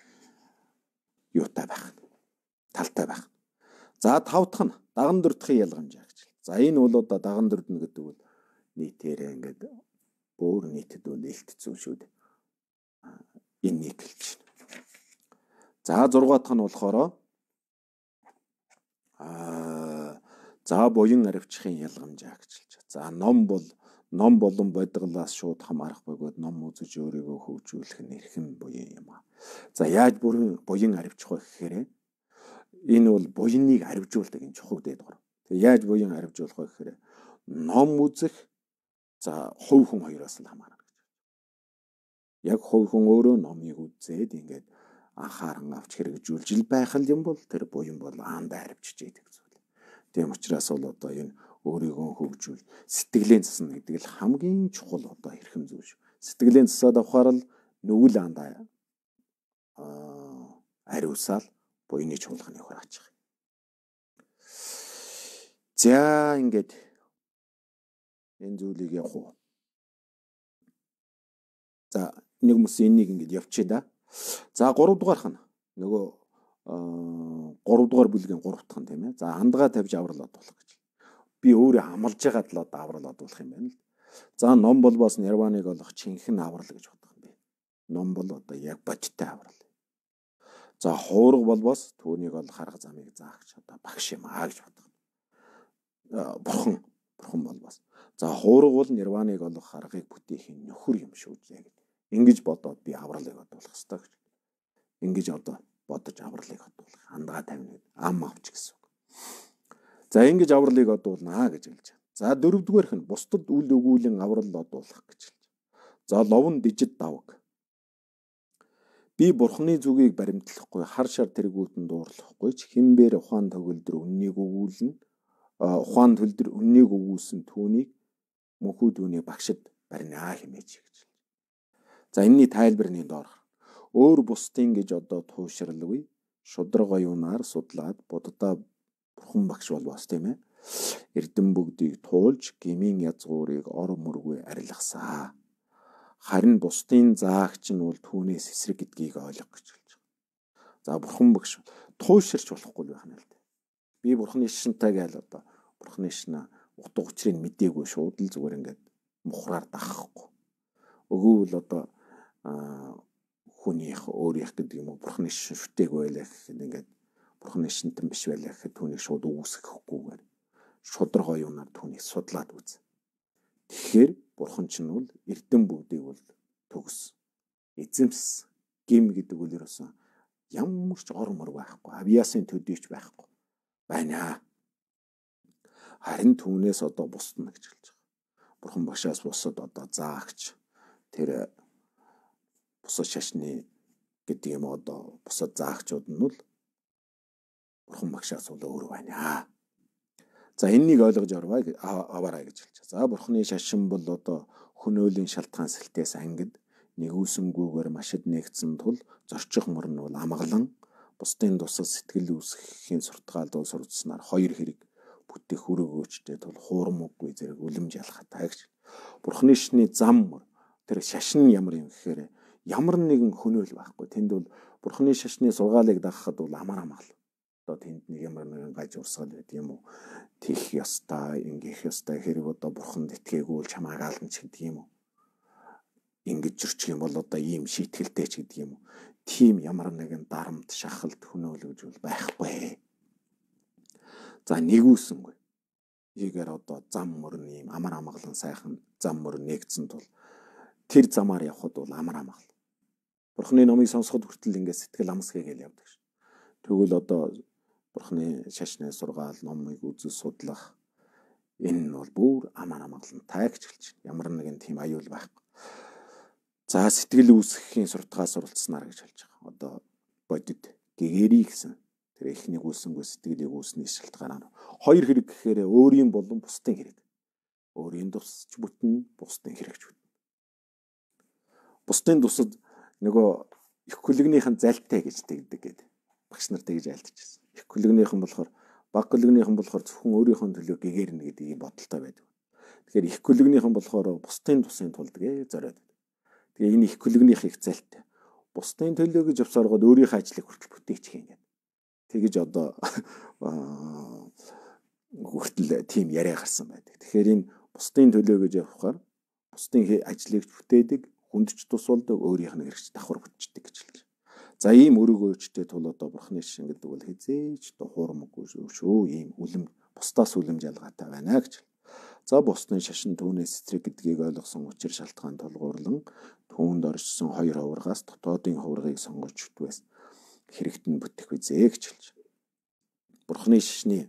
юутай байх. Талтай байх. За тав дахь нь даган дурдахын ялгамжаа гэж. За энэ бол одоо даган дурдна гэдэг бол нийтээрээ ингээд бүр нийтэд бол илт зүйл шүү дээ. Энийг хэлж байна. За зургаат дахь нь болохоор аа за буян аривчхын ялгамжаа гэж хэлж. За ном бол ном болон бодглоос шууд хамаарах бөгөөд ном үзэж өөрийгөө хөгжүүлэх нь эрхэм буян юм аа. За яаж бүрэн буян аривчих вэ гэхээр энэ бол буяныг аривжуулдаг энэ чухал дэдгэр. Тэгээ яаж буян аривжуулах вэ гэхээр ном үзэх за хувь хүн хоёроос л хамаарна гэж. Яг хувь хүн өөрөө номыг үзээд ингээд анхааран авч хэрэгжүүлж ил байх юм бол тэр буян бол аандаа харивчж идэг зүйл. Тийм учраас бол одоо энэ өөрийгөө хөгжүүл, сэтгэлийн засна гэдэг л хамгийн чухал одоо хэрхэм зүйл шүү. Сэтгэлийн засаад авахаар л нүгэл аандаа аа ариусаал буйны чуулганы хураачих. За ингээд энэ зүйлийг явах уу. За нэг хүмүүс энийг ингээд явчихъя да. За гурав дугаарх нь нөгөө гурав дугаар бүлгийн гурав дахь нь тийм ээ. За андгаа тавьж аврал одуулах гэж. Би өөрөө амлаж байгаад л одоо аврал одуулах юм байна л. За ном болбоос нирваныг олох чинхэн аврал гэж бодох юм бэ. Ном бол одоо яг бодиттой аврал. За хуурга болбоос түүнийг олох арга замыг заагч одоо багш юм аа гэж бодох. Бурхан бурхан болбоос. За хуурга бол нирваныг олох аргыг бүтээхийн нөхөр юм шүү дээ. Ингэж бодоод би авралыг одуулах ёстой гэж. Ингэж одоо бодож авралыг одуулах. Андгаа тавина ам авч гэсэн. За ингэж авралыг одуулнаа гэж хэлж байна. За дөрөвдүгээрх нь бусдад үл өгүүлэн аврал одуулах гэж хэлж байна. За ловн дижид давг. Би бурхны зүгийг баримтлахгүй хар шар тэргүүтэн дуурлахгүй ч химбэр ухаан төгөлдөр үннийг өгүүлнэ. Ухаан төлдөр үннийг өгүүлсэн түүнийг мөнхүү дүүний багшид баринаа хэмээж гэж. За энэний тайлбарны доор өөр бусдын гэж одоо туушралгүй шудраг оюунаар судлаад буддаа бурхан багш болвоос тийм ээ. Эрдэм бүгдийг туулж гмийн язгуурыг ор мөргүй арилгасаа. Харин бусдын заагч нь бол түүнээс эсрэг гэдгийг ойлгох гэж хэлж байгаа. За бурхан багш туушрч болохгүй байх нь л дээ. Би бурханы шинтэй гээл одоо бурханы шинэ утга учрыг мдээгүй шууд л зүгээр ингээд мухраар дагахгүй. Өгөөл одоо хүнийх өөрийнх гэдэг юм уу бурханы шүтээг байлаа гэхэд ингээд бурханы шинтэн биш байлаа гэхэд түүнийг шууд үүсгэхгүйгээр шудраг оюунаар түүнийг судлаад үз. Тэгэхээр бурхан ч нь бол эрдэм бүгдийг бол төгс. Эзэмс гим гэдэг үл ерөөсөн ямар ч ормор байхгүй. Авиасын төдийч байхгүй. Байна. Харин түүнээс одоо бусдна гэж хэлж байгаа. Бурхан багшаас бусад одоо заагч тэр бусад шашны гэдэг юм одоо бусад заагчуд нь бол бурхан багшаас бол өөр байна. За энэнийг ойлгож аваарай гэж хэлж байгаа. За бурханы шашин бол одоо хөнөөлийн шалтгаан сэлтээс ангид нэгүсэнгүйгээр машид нэгдсэн тул зорчих мөр нь бол амгалан бусдын тусад сэтгэл үүсгэхийн суртгаалд сурцснаар хоёр хэрэг бүтээх хүрэгөөчтэй тул хуурмаггүй зэрэг үлэмж ялхатай гэж. Бурханы шашны зам тэр шашин ямар юм гэхээр ямар нэгэн хөнөөл байхгүй. Тэнд бол бурханы шашны сургаалыг дагахад бол амар амгал. Одоо тэнд нэг ямар нэгэн гаж урсгал байдаг юм уу? Тих ёстой, ингээх ёстой хэрэг одоо бурханд итгээгүй бол чамааг аална ч гэдэг юм уу? Ингэж зөрчих юм бол одоо ийм шийтгэлтэй ч гэдэг юм уу? Тийм ямар нэгэн дарамт, шахалт, хөнөөл гэж бол байхгүй. За нэгүсэнгүй. Ийгээр одоо зам мөрн ийм амар амгалан сайхан зам мөрн нэгдсэн тул тэр замаар явхад бол амар амгал. Бурханы номыг сонсоход хүртэл ингээд сэтгэл амсгийгээл явдаг ш. Тэгвэл одоо бурханы шашны сургаал номыг үзэл судлах энэ нь бол бүр амар амгалантай гэж хэлж байна. Ямар нэгэн тийм аюул байхгүй. За сэтгэл үүсгэхийн суртахаа суралцснаар гэж хэлж байгаа. Одоо бодит гэгэрий гэсэн тэр эхний гүйсэнгүй сэтгэлийг үүснэ шалтгаанаар хоёр хэрэг гэхээр өөрийн болон бусдын хэрэг. Өөрийн тусч бүтэн, бусдын хэрэгч бүтэн. Бусдын тусад нөгөө их хүлэгнийхэн залтай гэж тэгдэг гэдэг. Багш нар тэгж айлтчихсан. Их хүлэгнийхэн болохоор баг хүлэгнийхэн болохоор зөвхөн өөрийнхөө төлөө гэгэрнэ гэдэг ийм бодолтой байдаг. Тэгэхээр их хүлэгнийхэн болохоор бусдын тусын тулд гээ зориод. Тэгээ энэ их хүлэгнийх их залтай. Бусдын төлөө гэж явсаргоод өөрийнхөө ажлыг хүртэл бүтээчих юм. Тэгэж одоо хүртэл тийм яриа гарсан байдаг. Тэгэхээр энэ бусдын төлөө гэж явахаар бусдын ажлыг бүтээдэг, хүндч тусалдаг, өөрийнх нь хэрэгч давхар бүтчихдэг гэж хэлж. За ийм өрөөгөөчтэй тул одоо бурхны шашин гэдэг бол хизээч тухуурмаггүй шүү. Ийм үлэм бусдаас үлэм жалгаатай байна гэж. За бусдын шашин түүнээс эсрэг гэдгийг ойлгосон учир шалтгаан тулгуурлан түүнд оршсон хоёр хуврагаас дотоодын хуврагыг сонгож бүтвэс хэрэгт нь бүтэх үзээ гэж хэлж. Бурхны шашны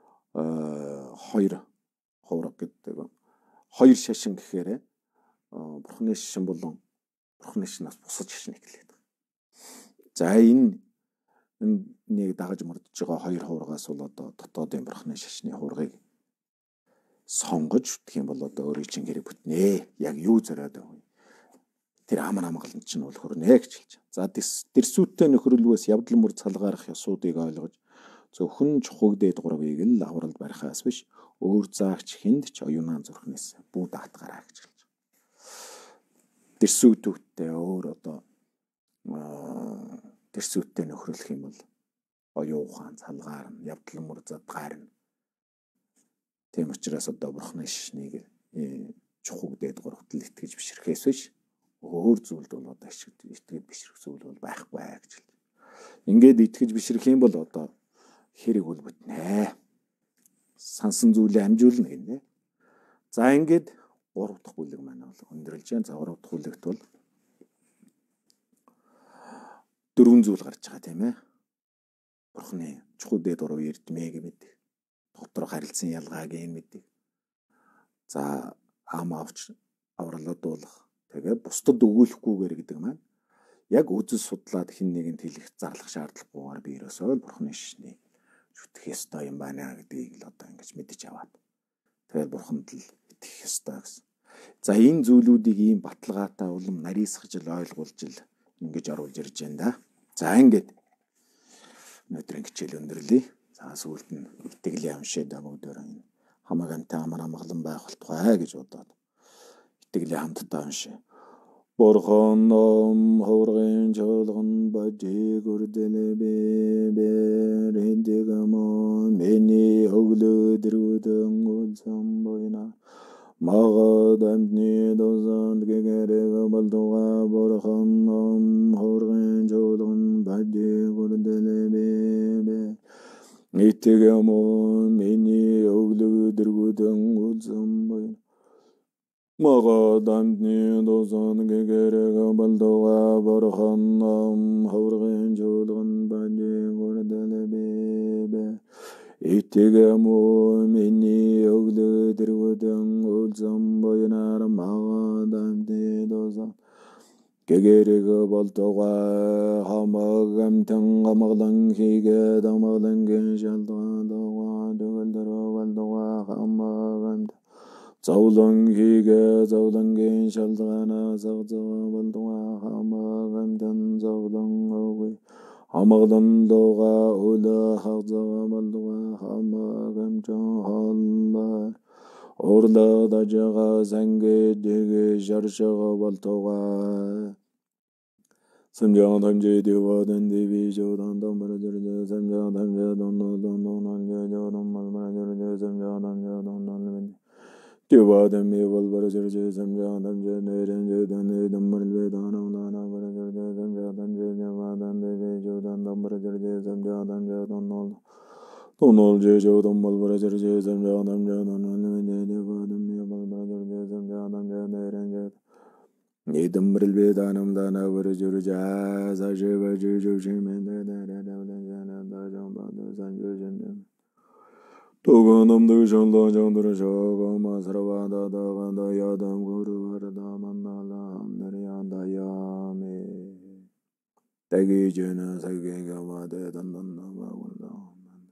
хоёр хувраг гэдэг хоёр шашин гэхээр бурхны шашин болон Бурхны шинээс бусаж ичнэ гэлээд. За энэ энэ нэг дагаж мөрдөж байгаа хоёр хуургаас бол одоо дотоодын бурхны шашны хуургыг сонгож ütэх юм бол одоо өөрийн чинь гэрээ бүтнэ. Яг юу зориод байгаа вэ? Тэр амар амгалан чинь бол хөрнэ гэж хэлж байгаа. За дэрсүүттэй нөхрөлвөөс явдлан бүр цалгаарах ёсуудыг ойлгож зөвхөн чухагдээд гурвыг л авралд барихаас биш өөр заагч хүнд ч оюунаа зүрхнээс бүү даатгараа гэж хэлж байгаа. Дэрсүүттэй өөр одоо дэрсүүттэй нөхрөлөх юм бол оюун ухаан цалгаар нь явдлан бүр задгаарна. Тийм учраас одоо бурхны шашныг чухагдээд гурвтал итгэж бишрэхээс биш өөр зүйлд бол одоо итгэж бишрэх зүйл бол байхгүй гэж хэлж. Ингээд итгэж бишрэх юм бол одоо хэрэг бол бүтнэ. Сансан зүйлээ амжуулна гэнэ. За ингээд гурав дахь бүлэг маань бол өндөрлж जैन. За гурав дахь бүлэгт бол дөрвөн зүйл гарч байгаа тийм ээ. Бурхны чухагдээд гурав эрдмээг мэддэг. Доторх харилцан ялгааг юм мэддэг. За ам авч авралаад болох тэгээ бусдад өгөөлөхгүйгээр гэдэг маань яг үзэл судлаад хин нэгэнд хэлэх зарлах шаардлагагүйгээр би ерөөсөө бурхны шашныг шүтэх ёстой юм байна гэдгийг л одоо ингэж мэдэж аваад тэгэл бурханд л итгэх ёстой гэсэн. За энэ зүйлүүдийг ийм баталгаатай улам нарийсгаж л ойлгуулж л ингэж оруулж ирж байна да. За ингээд өнөөдрийн хичээл өндөрлөе. За сүүлд нь итгэлийн амшид бүгдээр энэ хамаг амтай амар амгалан байх болтугай гэж бодоод итгэлийн хамтдаа уншия. Бурхан ном хаврын жолгон бажиг үрдэлбэ бэрэдэгмо миний өглөөдрүүдэн үлсэн бойна магад амтны дозанд гэгэрэг болдуга бурхан ном хаврын жолгон бажиг үрдэлбэ итэгмо миний өглөөдрүүдэн үлсэн бойна магад амтны дозанд гэгэрэг болдуга бурхан ном хаврын жолгон бажиг үрдэлбэ итэгмо миний өглөөдрүүдэн үлсэн бойна магад амтны дозанд гэгэрэг болдуга хамаг амтан амгалан хийгээд амгалангийн шалдгаалгаа төгөлдөр болдуга хамаг амт зовлон хийгээ зовлонгийн шалдгаанаас агзаа болдуга хамаг амтан зовлон өгөө хамаглан луга өлө хагзаа болдуга хамаг амтан холлоо Орла дажага санге деге жаршага болтуга Самжан тамжи девадан деви жодан дамбара жирде самжан тамжи донно донно нанже жодан малмара жирде самжан тамжи донно девадан ми волбара жирде самжан тамжи нерен жодан дамбара ведана дана bara jирде самжан тамжи девадан деви жодан дамбара жирде самжан тамжи донно Donol jejo dombal bara jerje samja damja donol ne de vadam me bal bara jerje samja damja neren je ne dambril be danam dana bara jerja za je va jejo jeme de de de de jana da jam ba da sanjo jenne Toganam de janda jandra jaga masrava da da ganda yadam guru varda mandala amnarianda yame Tagi jena sage gama de dandanna bagunda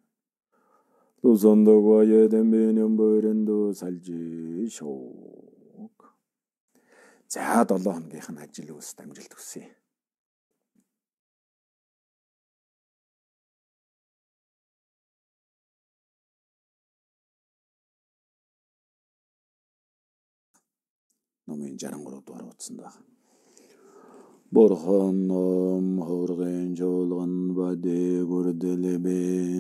Luzondoga yedenbenem бөөрөндөө салжи шок. За долоо хоногийнх нь ажил үйлс амжилт хүсье. Номын жарган гурав дугаар утсан байгаа. Бурхан ном хаврын жолгон бади гүрдэлбэ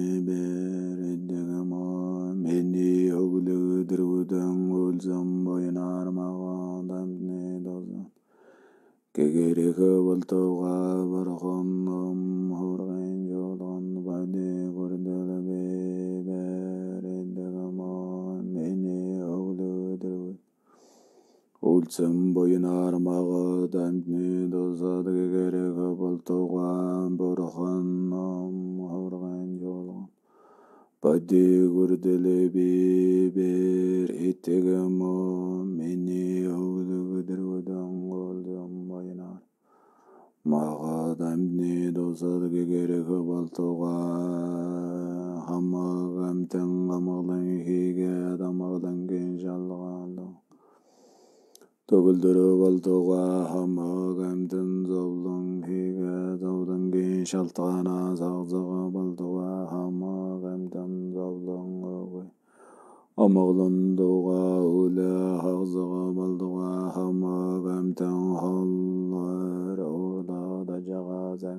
бэрэдэгмо миний өглөөдрүүдэн үлсэн бойнаар магад амтны дозан гэгэрэг болтуга бурхан ном хаврын жолгон бади гүрдэлбэ бэрэдэгмо миний өглөөдрүүд Улцэн бойнаар магад амтны дозад гэгэрэг болтуга бурхан ном хаврын жолгон бади гүрдэлбэ бэр итэгмо миний өглөөдрүүдэн үлсэн бойнаар 마가 담니 도서르게 게르그 발토가 하마감 땡가마랑 희게 다마당 겐샬라도 도글드르 발토가 하마감 땡자블랑 희게 다우당 겐샬타나 자자가 발토가 하마감 땡자블랑 어머글론도가 울레 하자가 발도가 하마감 땡할라 오다 다자가장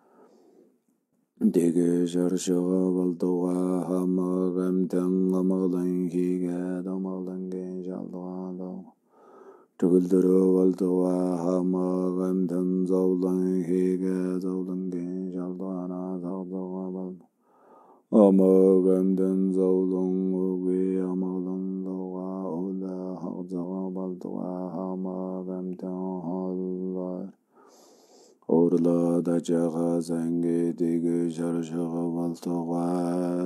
되게 저르셔가 발도가 하마감 땡가마랑 희게 다마랑 겐샬도하도 두글드르 발도가 하마감 땡자블랑 희게 다우당 겐샬도하나 자자가 발도 아마감 땡자블랑 우비 아마글론도가 울레 하자가 발도가 하마감 땡할라 오르라 다자가 생게 되게 저르셔가 발토가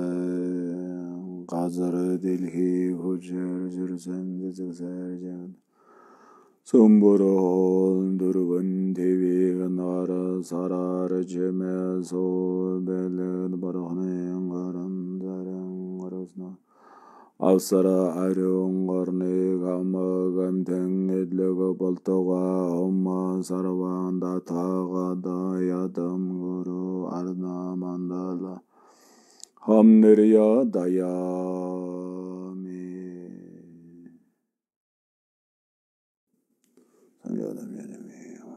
가자르 딜히 후절 저르센데 저르센 손보로 누르번 대위가 나라 사라를 제메소 벨레 바라하네 가란 자랑 가르스나 아우사라 아룡 거르네 가마감 댕레드레가 발토가 엄마 사라반다 타가다 야담 구루 아르나 만달라 함네리야 다야미 살려다면이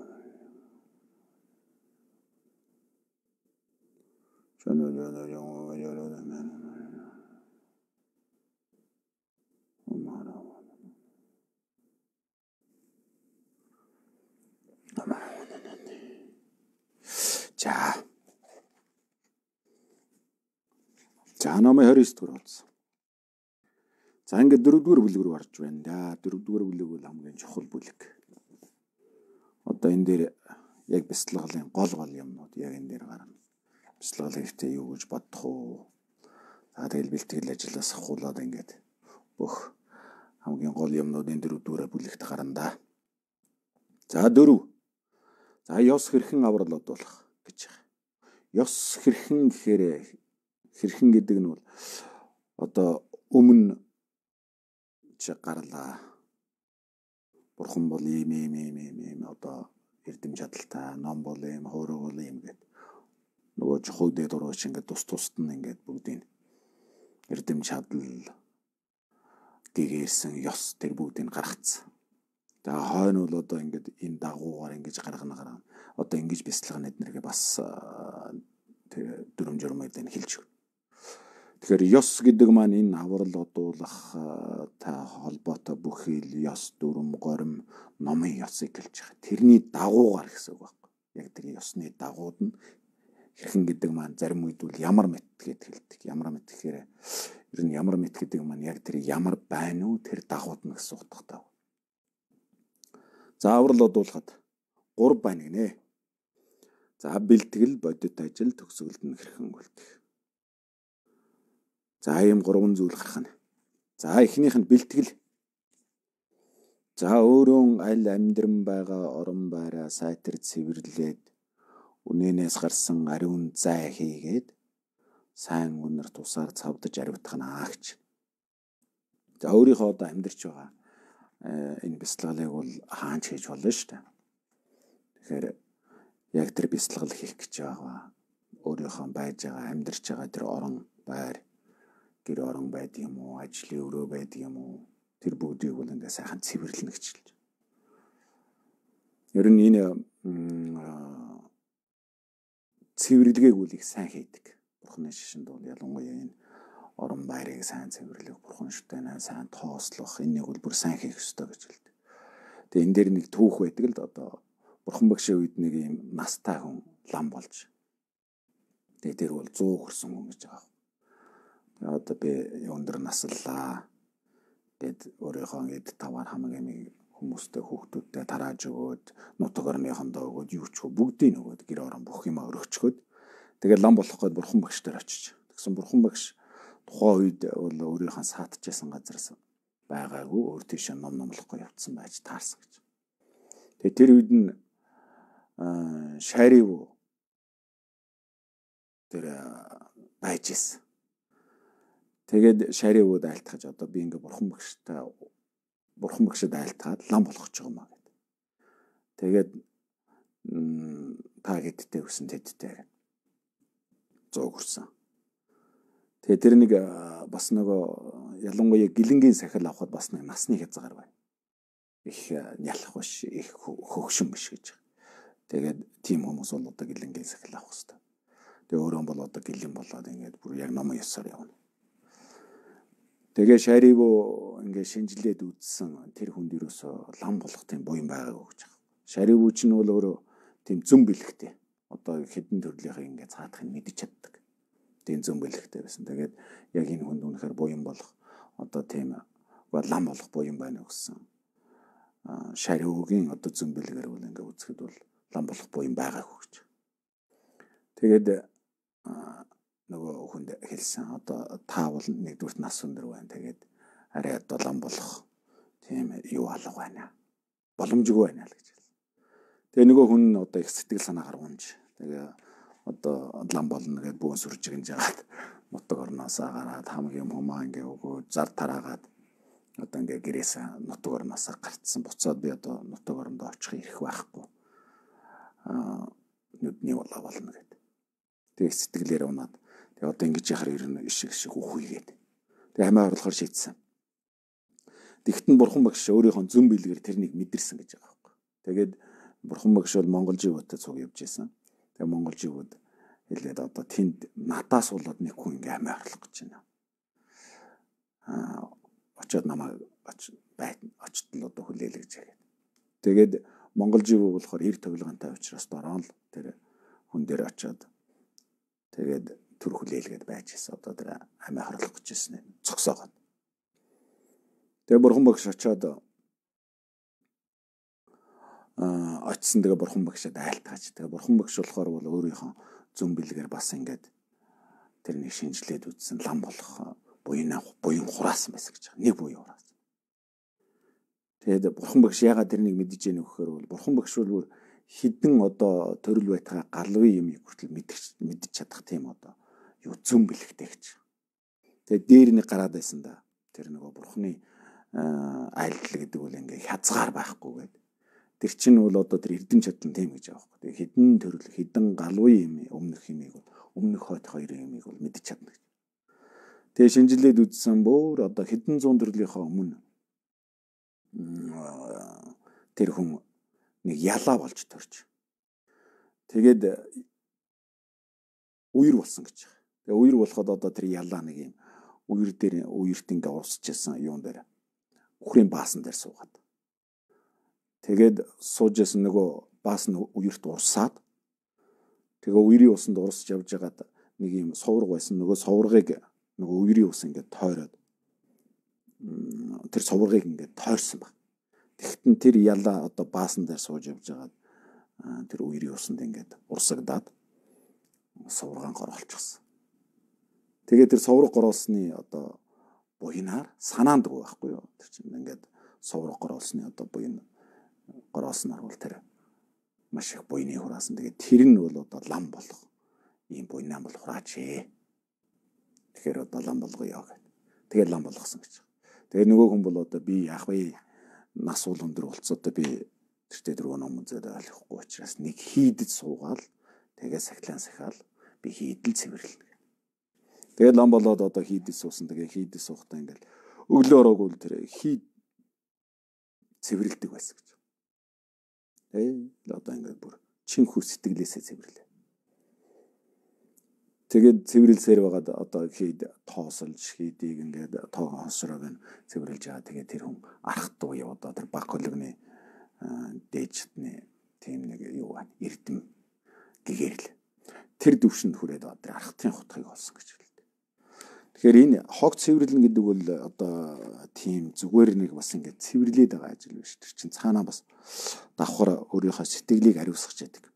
저녁에 영어가 열어다면 엄마라 자, 자, намайг хоёр дэх дугаар болсон. За ингээд дөрөвдүгээр бүлэг рүү гарч байна. Да, дөрөвдүгээр бүлэг бол хамгийн чухал бүлэг. Одоо энэ дээр яг бяцлаглалын гол гол юмнууд яг энэ дээр гарна. Бяцлаглал хэрэгтэй юу гэж бодох уу? За тэгэл бэлтгэл ажлаас ахуулаад ингээд бүх хамгийн гол юмнууд энэ дөрөвдүгээр бүлэгт гарна да. За дөрөв. За ёс хэрхэн аврал одуулах гэж байна. Ёс хэрхэн гэхээр хэрхэн гэдэг нь бол одоо өмнө чи гарлаа. Бурхан бол ийм ийм ийм ийм одоо эрдэм чадалтай, ном бол ийм, хоороо бол ийм гэд. Нөгөө чухал дээр дурууч ингээд тус тусд нь ингээд бүгдийг эрдэм чадал гэгэрсэн ёс тэр бүгдийг гаргацсан. За хойно бол одоо ингээд энэ дагуугаар ингэж гаргана гаргана. Одоо ингэж бяцлага нэднэргээ бас тэр дүрм журмыг дан хэлж өгнө. Тэгэхээр ёс гэдэг маань энэ аврал одуулах та холбоотой бүх хил ёс дүрм горим номын ёсыг хэлж байгаа. Тэрний дагуугаар гэсэн үг байхгүй. Яг тэр ёсны дагууд нь хэрхэн гэдэг маань зарим үед бол ямар мэт гэд хэлдэг. Ямар мэт гэхээр ер нь ямар мэт гэдэг маань яг тэр ямар байна уу тэр дагууд нь гэсэн утгатай. За аврал одуулахад гурав байна гинэ. За бэлтгэл, бодит ажил, төгсгөлд нь хэрхэн үлдэх. За ийм гурван зүйл гарах нь. За эхнийх нь бэлтгэл. За өөрөө аль амьдран байгаа орон байраа сайтар цэвэрлээд үнэнээс гарсан ариун зай хийгээд сайн үнэр тусаар цавдаж аривдах нь аагч. За өөрийнхөө одоо амьдарч байгаа энэ бяцлаглыг бол хаанч хийж болно шүү дээ. Тэгэхээр яг тэр бяцлагл хийх гэж байгаа өөрийнхөө байж байгаа амьдарч байгаа тэр орон байр гэр орон байдаг юм уу, ажлын өрөө байдаг юм уу, тэр бүгдийг бол ингээ сайхан цэвэрлэнэ гэж хэлж. Ер нь энэ цэвэрлэгээг үл их сайн хийдэг. Бурхны шишинд бол ялангуяа энэ орон байрыг сайн цэвэрлэх, бурхан шүтэнэ сайн тоослох, энэнийг бол бүр сайн хийх ёстой гэж хэлдэг. Тэгээ энэ дээр нэг түүх байдаг л одоо бурхан багшийн үед нэг юм настай хүн лам болж. Тэгээ тэр бол цүү хүрсэн хүн гэж байгаа. Одоо би өндөр насллаа гэд өөрийнхөө гээд таваар хамаг амиг хүмүүстэй хүүхдүүдтэй тарааж өгөөд нутаг орныхондоо өгөөд юу ч бүгдийг өгөөд гэр орон бүх юм өргөчгөөд тэгээд лам болох гээд бурхан багш дээр очиж. Тэгсэн бурхан багш тухайн үед бол өөрийнхөө саатчихсан газараас байгаагүй өөр тийшээ ном номлохгүй явцсан байж таарсан гэж. Тэгээд тэр үед нь шарив тэр байж исэн. Тэгээд шарив айлтгаж одоо би ингээ бурхан багштай бурхан багшд айлтгаад лам болгож байгаа юм аа гэдэг. Тэгээд та гэдтэй өсөн тэдтэй зоог хүрсэн. Тэгээд тэр нэг бас нөгөө ялангуяа гэлэнгийн сахил авахд бас нэг насны хязгаар байна. Их нялх биш, их хөгшин биш гэж. Тэгээд тийм хүмүүс бол одоо гэлэнгийн сахил авах хэрэгтэй. Тэгээ өөрөө бол одоо гэлэн болоод ингээд бүр яг намын ёсоор явна. Тэгээ шарив ингээд шинжилээд үзсэн тэр хүнд юусоо лам болох тийм буян байгаагүй гэж байна. Шарив чинь бол өөрөө тийм зөм бэлэгтэй. Одоо хэдэн төрлийнхээ ингээд цаадахыг мэдэж чаддаг. Тийм зөм бэлэгтэй байсан. Тэгээд яг энэ хүнд үнэхээр буян болох одоо тийм лам болох буян байна гэсэн. Шаривгийн одоо зөм бэлгээр бол ингээд үзэхэд бол лам болох буян байгаагүй гэж. Тэгээд нөгөө хүнд хэлсэн одоо та бол нэгдүгürt нас өндөр байна. Тэгээд арай одоо лам болох тийм юу алга байна. Боломжгүй байна л гэж хэлсэн. Тэгээ нөгөө хүн одоо их сэтгэл санаа гаргуунж тэгээ одоо лам болно гэдээ бүүн сүржигнж жагаад нутаг орноосоо гараад хамгийн хумаа ингээ өгөө зар тараагаад одоо ингээ гэрээс нутаг орноосоо гарцсан. Буцаад би одоо нутаг орондоо очих ирэх байхгүй. Аа нүдний улаа болно гэдэг. Тэгээ сэтгэлээр унаад тэгээ одоо ингэж яхаар ирнэ ишиг шиг үхүйгээд. Тэгээ хамаа орлохоор шийдсэн. Тэгтэн бурхан багш өөрийнхөө зөм бэлгээр тэрнийг мэдэрсэн гэж байгаа байхгүй. Тэгээд бурхан багш бол монголжигуудтай цуг явж байсан. Тэгээ монголжигууд хэлээд одоо тэнд надаас болоод нэг хүн ингээ хамаа орлох гэж байна. Аа очоод намайг байт очтол одоо хүлээлгэж байгаа. Тэгээд монголжиг болохоор эр тоглоомтой учраас дороо л тэр хүн дээр очоод тэгээд төр хүлээлгээд байж байсан. Одоо тэр амиа хорлох гэж байсан нь цогсоогоод. Тэгээ бурхан багш очоод аа очсон. Тэгээ бурхан багшаад айлтгаач. Тэгээ бурхан багш болохоор бол өөрийнхөө зөм бэлгээр бас ингээд тэрнийг шинжилээд үзсэн лам болох буян буян хураасан байсан гэж байгаа. Нэг буян хураасан. Тэгээд бурхан багш яагаад тэрнийг мэдэж яах вэ гэхээр бол бурхан багш бол хідэн одоо төрөл байтгаа галвын юм хүртэл мэдчих мэдчих чадах тийм одоо юу зөм бэлэгтэй гэж. Тэгээд дээр нэг гараад байсан да. Тэр нөгөө бурхны айлтал гэдэг бол ингээ хязгаар байхгүй гэдэг. Тэр чинь бол одоо тэр эрдэм чадсан тийм гэж байгаа байхгүй. Тэгээд хідэн төрөл хідэн галвын юм өмнөх юмыг бол өмнөх хойд хоёрын юмыг бол мэдчих чадна гэж. Тэгээд шинжилээд үзсэн бүр одоо хідэн зуун төрлийнхөө өмнө тэр хүн нэг ялаа болж төрж. Тэгээд үер болсон гэж байгаа. Тэгээ үер болоход одоо тэр ялаа нэг юм үер дээр үерт ингээ урсчихсан юун дээр үхрийн баасан дээр суугаад. Тэгээд суужсэн нөгөө баасан үерт урсаад тэгээ үерийн усанд урсж явж байгаад нэг юм соврог байсан. Нөгөө соврогыг нөгөө үерийн ус ингээ тойроод тэр соврогыг ингээ тойрсон баг. Тэгтэн тэр ялаа одоо баасан дээр сууж явж байгаад тэр үерийн усанд ингээд урсагдаад соврогон гороолчихсон. Тэгээд тэр соврог гороолсны одоо буянаар санаанд байгаа байхгүй юу? Тэр чинь ингээд соврог гороолсны одоо буян гороолсноор бол тэр маш их буйны хураасан. Тэгээд тэр нь бол одоо лам болох ийм буйнаа бол хураач ээ. Тэгэхээр одоо лам болгоё гэдэг. Тэгээд лам болгосон гэж. Тэгээд нөгөө хүн бол одоо би яах вэ? Нас уул өндөр болцоо одоо би тэртээ дөрөв ном үзээд ойлгохгүй учраас нэг хийдэд суугаал тэгээд сахилаан сахиал би хийдэл цэвэрлэнэ. Тэгээд лам болоод одоо хийдэд суусан. Тэгээд хийдэд суухтаа ингээл өглөө ороогүй л тэр хий цэвэрлдэг байсан гэж. Тэгээд одоо ингээд бүр чин хүр сэтгэлээсээ цэвэрлээ. Тэгээд цэвэрлсээр байгаад одоо хийд тоосолж хийдийг ингээд тоо хосроо гэн цэвэрлж байгаа. Тэгээд тэр хүн архт уу одоо тэр баг хөлгөний дээжтний тийм нэг юу байна. Эрдэм гэгэрл. Тэр төвшөнд хүрээд одоо тэр архтын хутгийг олсон гэж хэлдэг. Тэгэхээр энэ хог цэвэрлэн гэдэг бол одоо тийм зүгээр нэг бас ингээд цэвэрлээд байгаа ажил биш. Тэр чинь цаанаа бас давхар өөрийнхөө сэтгэлийг ариусгах гэдэг.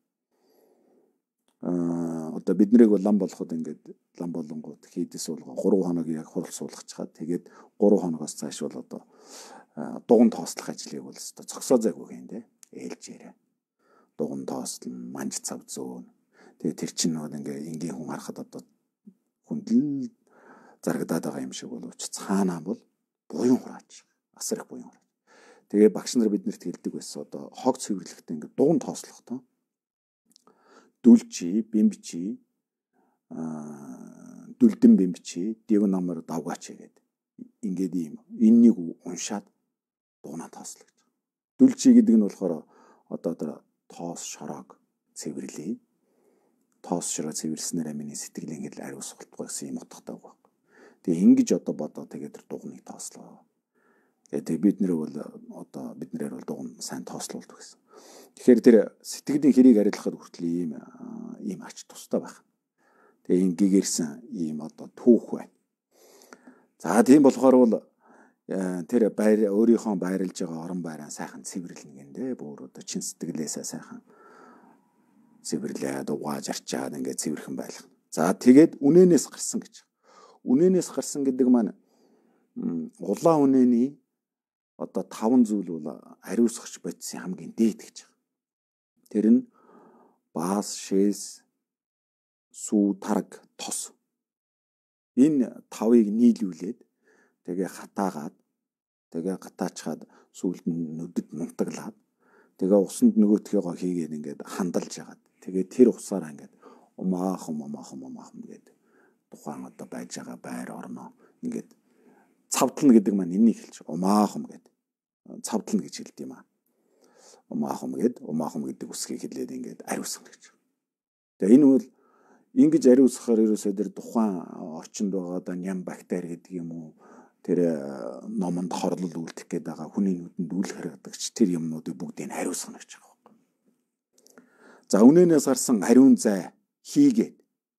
Аа одоо бид нарыг лам болоход ингээд лам болонгууд хийдэс болгоо гурван хоног яг хурал суулгачаад тэгээд гурван хоногоос цааш бол одоо дуган тоослох ажлыг бол өстой зогсоо зайгүй гэн тэ ээлжээрээ дуган тоослон, манж цав зөөн. Тэгээ тэр чинь нөгөө ингээ энгийн хүн харахад одоо хүндэл зарагдаад байгаа юм шиг боловч цаанаа бол буян хураач. Асар их буян хураач. Тэгээ багш нар биднэрт хэлдэг байсан одоо хог цэвэрлэхдээ ингээ дуган тоослохдоо дүлжи, бэмбчи, аа дүлдэн бэмбчи, дэв намар давгаач гэдэг. Ингээд ийм энэнийг уншаад дугнаа тоослоо гэж. Дүлжи гэдэг нь болохоор одоо одоо тоос шороог цэвэрлэе. Тоос шороо цэвэрлснээр миний сэтгэл ингээд ариус болтгоо гэсэн юм утгатай байгаа. Тэгээ ингэж одоо бодоо тэгээд тэр дугныг тоослоо. Тэгээд бид нэр бол одоо бид нэрээр бол дугн сайн тоослуулдаг гэсэн. Тэгэхээр тэр сэтгэлийн хэрийг арилгахад хүртэл ийм ийм ач тустай байх. Тэгээ энэ гэгэрсэн ийм одоо түүх байна. За тийм болохоор бол тэр байр өөрийнхөө байрлаж байгаа орон байраа сайхан цэвэрлэнэ гэнэ. Бүр одоо чин сэтгэлээсээ сайхан цэвэрлээд угааж арчаад ингээд цэвэрхэн байлгах. За тэгээд үнэнээс гарсан гэж. Үнэнээс гарсан гэдэг маань улаан үнэний одоо таван зүйл бол ариусгах бодисын хамгийн дээд гэж. Тэр нь баас, шээс, сүү, тараг, тос. Энэ тавыг нийлүүлээд тэгээ хатаагаад тэгээ гатаачхаад сүүлд нь нүдэд нунтаглаад тэгээ усанд нөгөөтгийгоо хийгээд ингээд хандалж ягаад тэгээ тэр усаараа ингээд умаахан умаахан умаахан гэдэг тухайн одоо байж байгаа байр орноо ингээд цавдлна гэдэг маань энийг хэлж умаахан гэдэг цавдлна гэж хэлдэг юм аа. Умаахан гэдэг умаахан гэдэг үсгийг хэлээд ингээд ариусгах гэж. Тэгээ энэ бол ингэж ариусгахаар ерөөсөө тэр тухайн орчинд байгаа одоо ням бактери гэдэг юм уу тэр номонд хорлол үлдэх гээд байгаа хүний нүдэнд үл харагдагч тэр юмнуудыг бүгдийг хариусгана гэж байгаа юм. За үнэнээс гарсан ариун зай хийгээд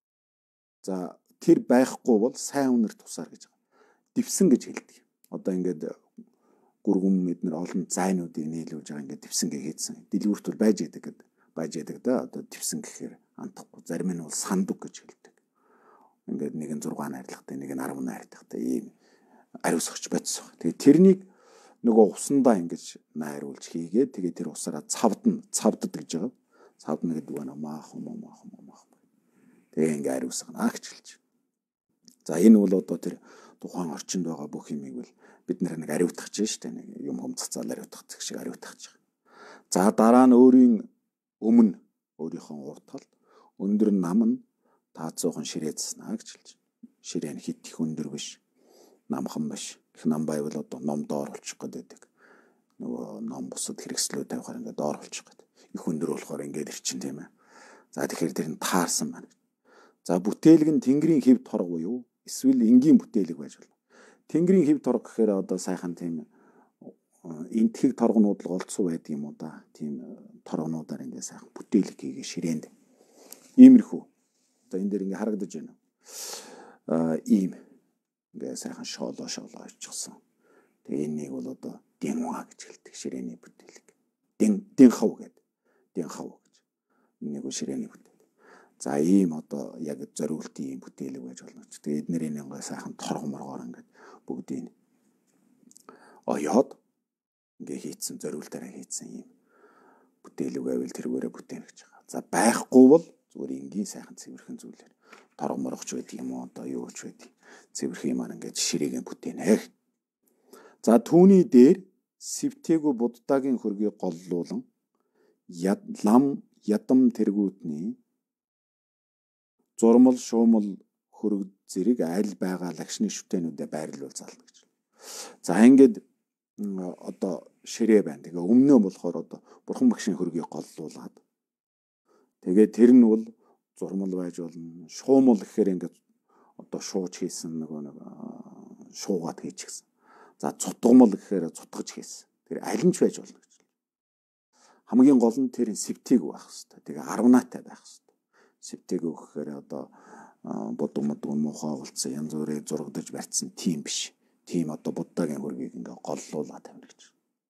за тэр байхгүй бол сайн үнэр тусаар гэж байгаа. Дэвсэн гэж хэлдэг. Одоо ингээд гүргэн мэднэр олон зайнуудыг нийлүүлж байгаа ингээд дэвсэнгээ хийдсэн. Дэлгүүрт бол байж идэг гэдэг байж идэг да одоо дэвсэн гэхээр антахгүй зарим нь бол сандуг гэж хэлдэг. Ингээд нэг нь зургаан арилгатай нэг нь арван арилгатай ийм ариусгах бодис. Тэгээ тэрнийг нөгөө усандаа ингэж найруулж хийгээд тэгээ тэр усаараа цавдна цавддаг гэж байгаа. Цавдна гэдэг нь маах юм маах юм маах. Тэгээ ингээ ариусгана гэж хэлж. За энэ бол одоо тэр тухайн орчинд байгаа бүх юмыг бол бид нэг ариутгах чинь шүү дээ. Нэг юм хүм цацаал ариутгах шиг ариутгах чинь. За дараа нь өөрийн өмнө өөрийнхөө урт тал өндөр нам нь таацуухан ширээдснаа гэж хэлж. Ширээ нь хит их өндөр биш. Намхан биш. Их нам байвал одоо ном доор болчих гээд байдаг. Нөгөө ном бусад хэрэгслүүд тавихаар ингээд доор болчих гээд. Их өндөр болохоор ингээд ирчин тийм ээ. За тэгэхээр тэр нь таарсан байна. За бүтээлэг нь тэнгэрийн хэв торг буюу эсвэл энгийн бүтээлэг байж болно. Тэнгэрийн хэв торг гэхээр одоо сайхан тийм энтхийг торгонууд л олцсон байдаг юм уу да. Тийм торгонуудаар ингээд сайхан бүтээлэг хийгээ ширээнд. Иймэрхүү. Одоо энэ дээр ингээд харагдаж байна. Аа ийм ингээ сайхан шоолоо шоолоо ичсэн. Тэгээ энийг бол одоо дэнуа гэж хэлдэг ширээний бүтээлэг. Дэн дэн хав гэдэг. Дэн хав гэж. Энийг ширээний бүтээлэг. За ийм одоо яг зориултын ийм бүтээлэг байж болно. Тэгээ эднэрийн ингээ сайхан торгоморгоор ингээ бүгдийг оёод ингээ хийцэн зориултаараа хийцэн ийм бүтээлэг байвал тэргээрээ бүтээн гэж байгаа. За байхгүй бол зүгээр энгийн сайхан цэвэрхэн зүйлээр торгоморгоч байдаг юм уу одоо юу ч байдаг. Цэвэрхэн юмар ингээд ширээгээ бүтээнэ. За түүний дээр сэвтээгүү буддагийн хөргийг голлуулан лам ядам тэргүүтний зурмал шуумал хөрөг зэрэг аль байгаа лагшны шүтэнүүдэд байрлуул зална гэж. За ингээд одоо ширээ байна. Тэгээ өмнөө болохоор одоо бурхан багшийн хөргийг голлуулад тэгээ тэр нь бол зурмал байж болно. Шуумал гэхээр ингээд одоо шууж хийсэн нөгөө нэг шуугаад хийчихсэн. За цутгамал гэхээр цутгаж хийсэн. Тэр аль нь ч байж болно гэж. Хамгийн гол нь тэр сэвтээг байх хэрэгтэй. Тэгээ арвнаатай байх хэрэгтэй. Сэвтээг гэхээр одоо будуу модуу муухай болцсон янз бүрээр зурагдаж барьсан тийм биш. Тийм одоо буддагийн хөргийг ингээ голлуулаад тавина гэж.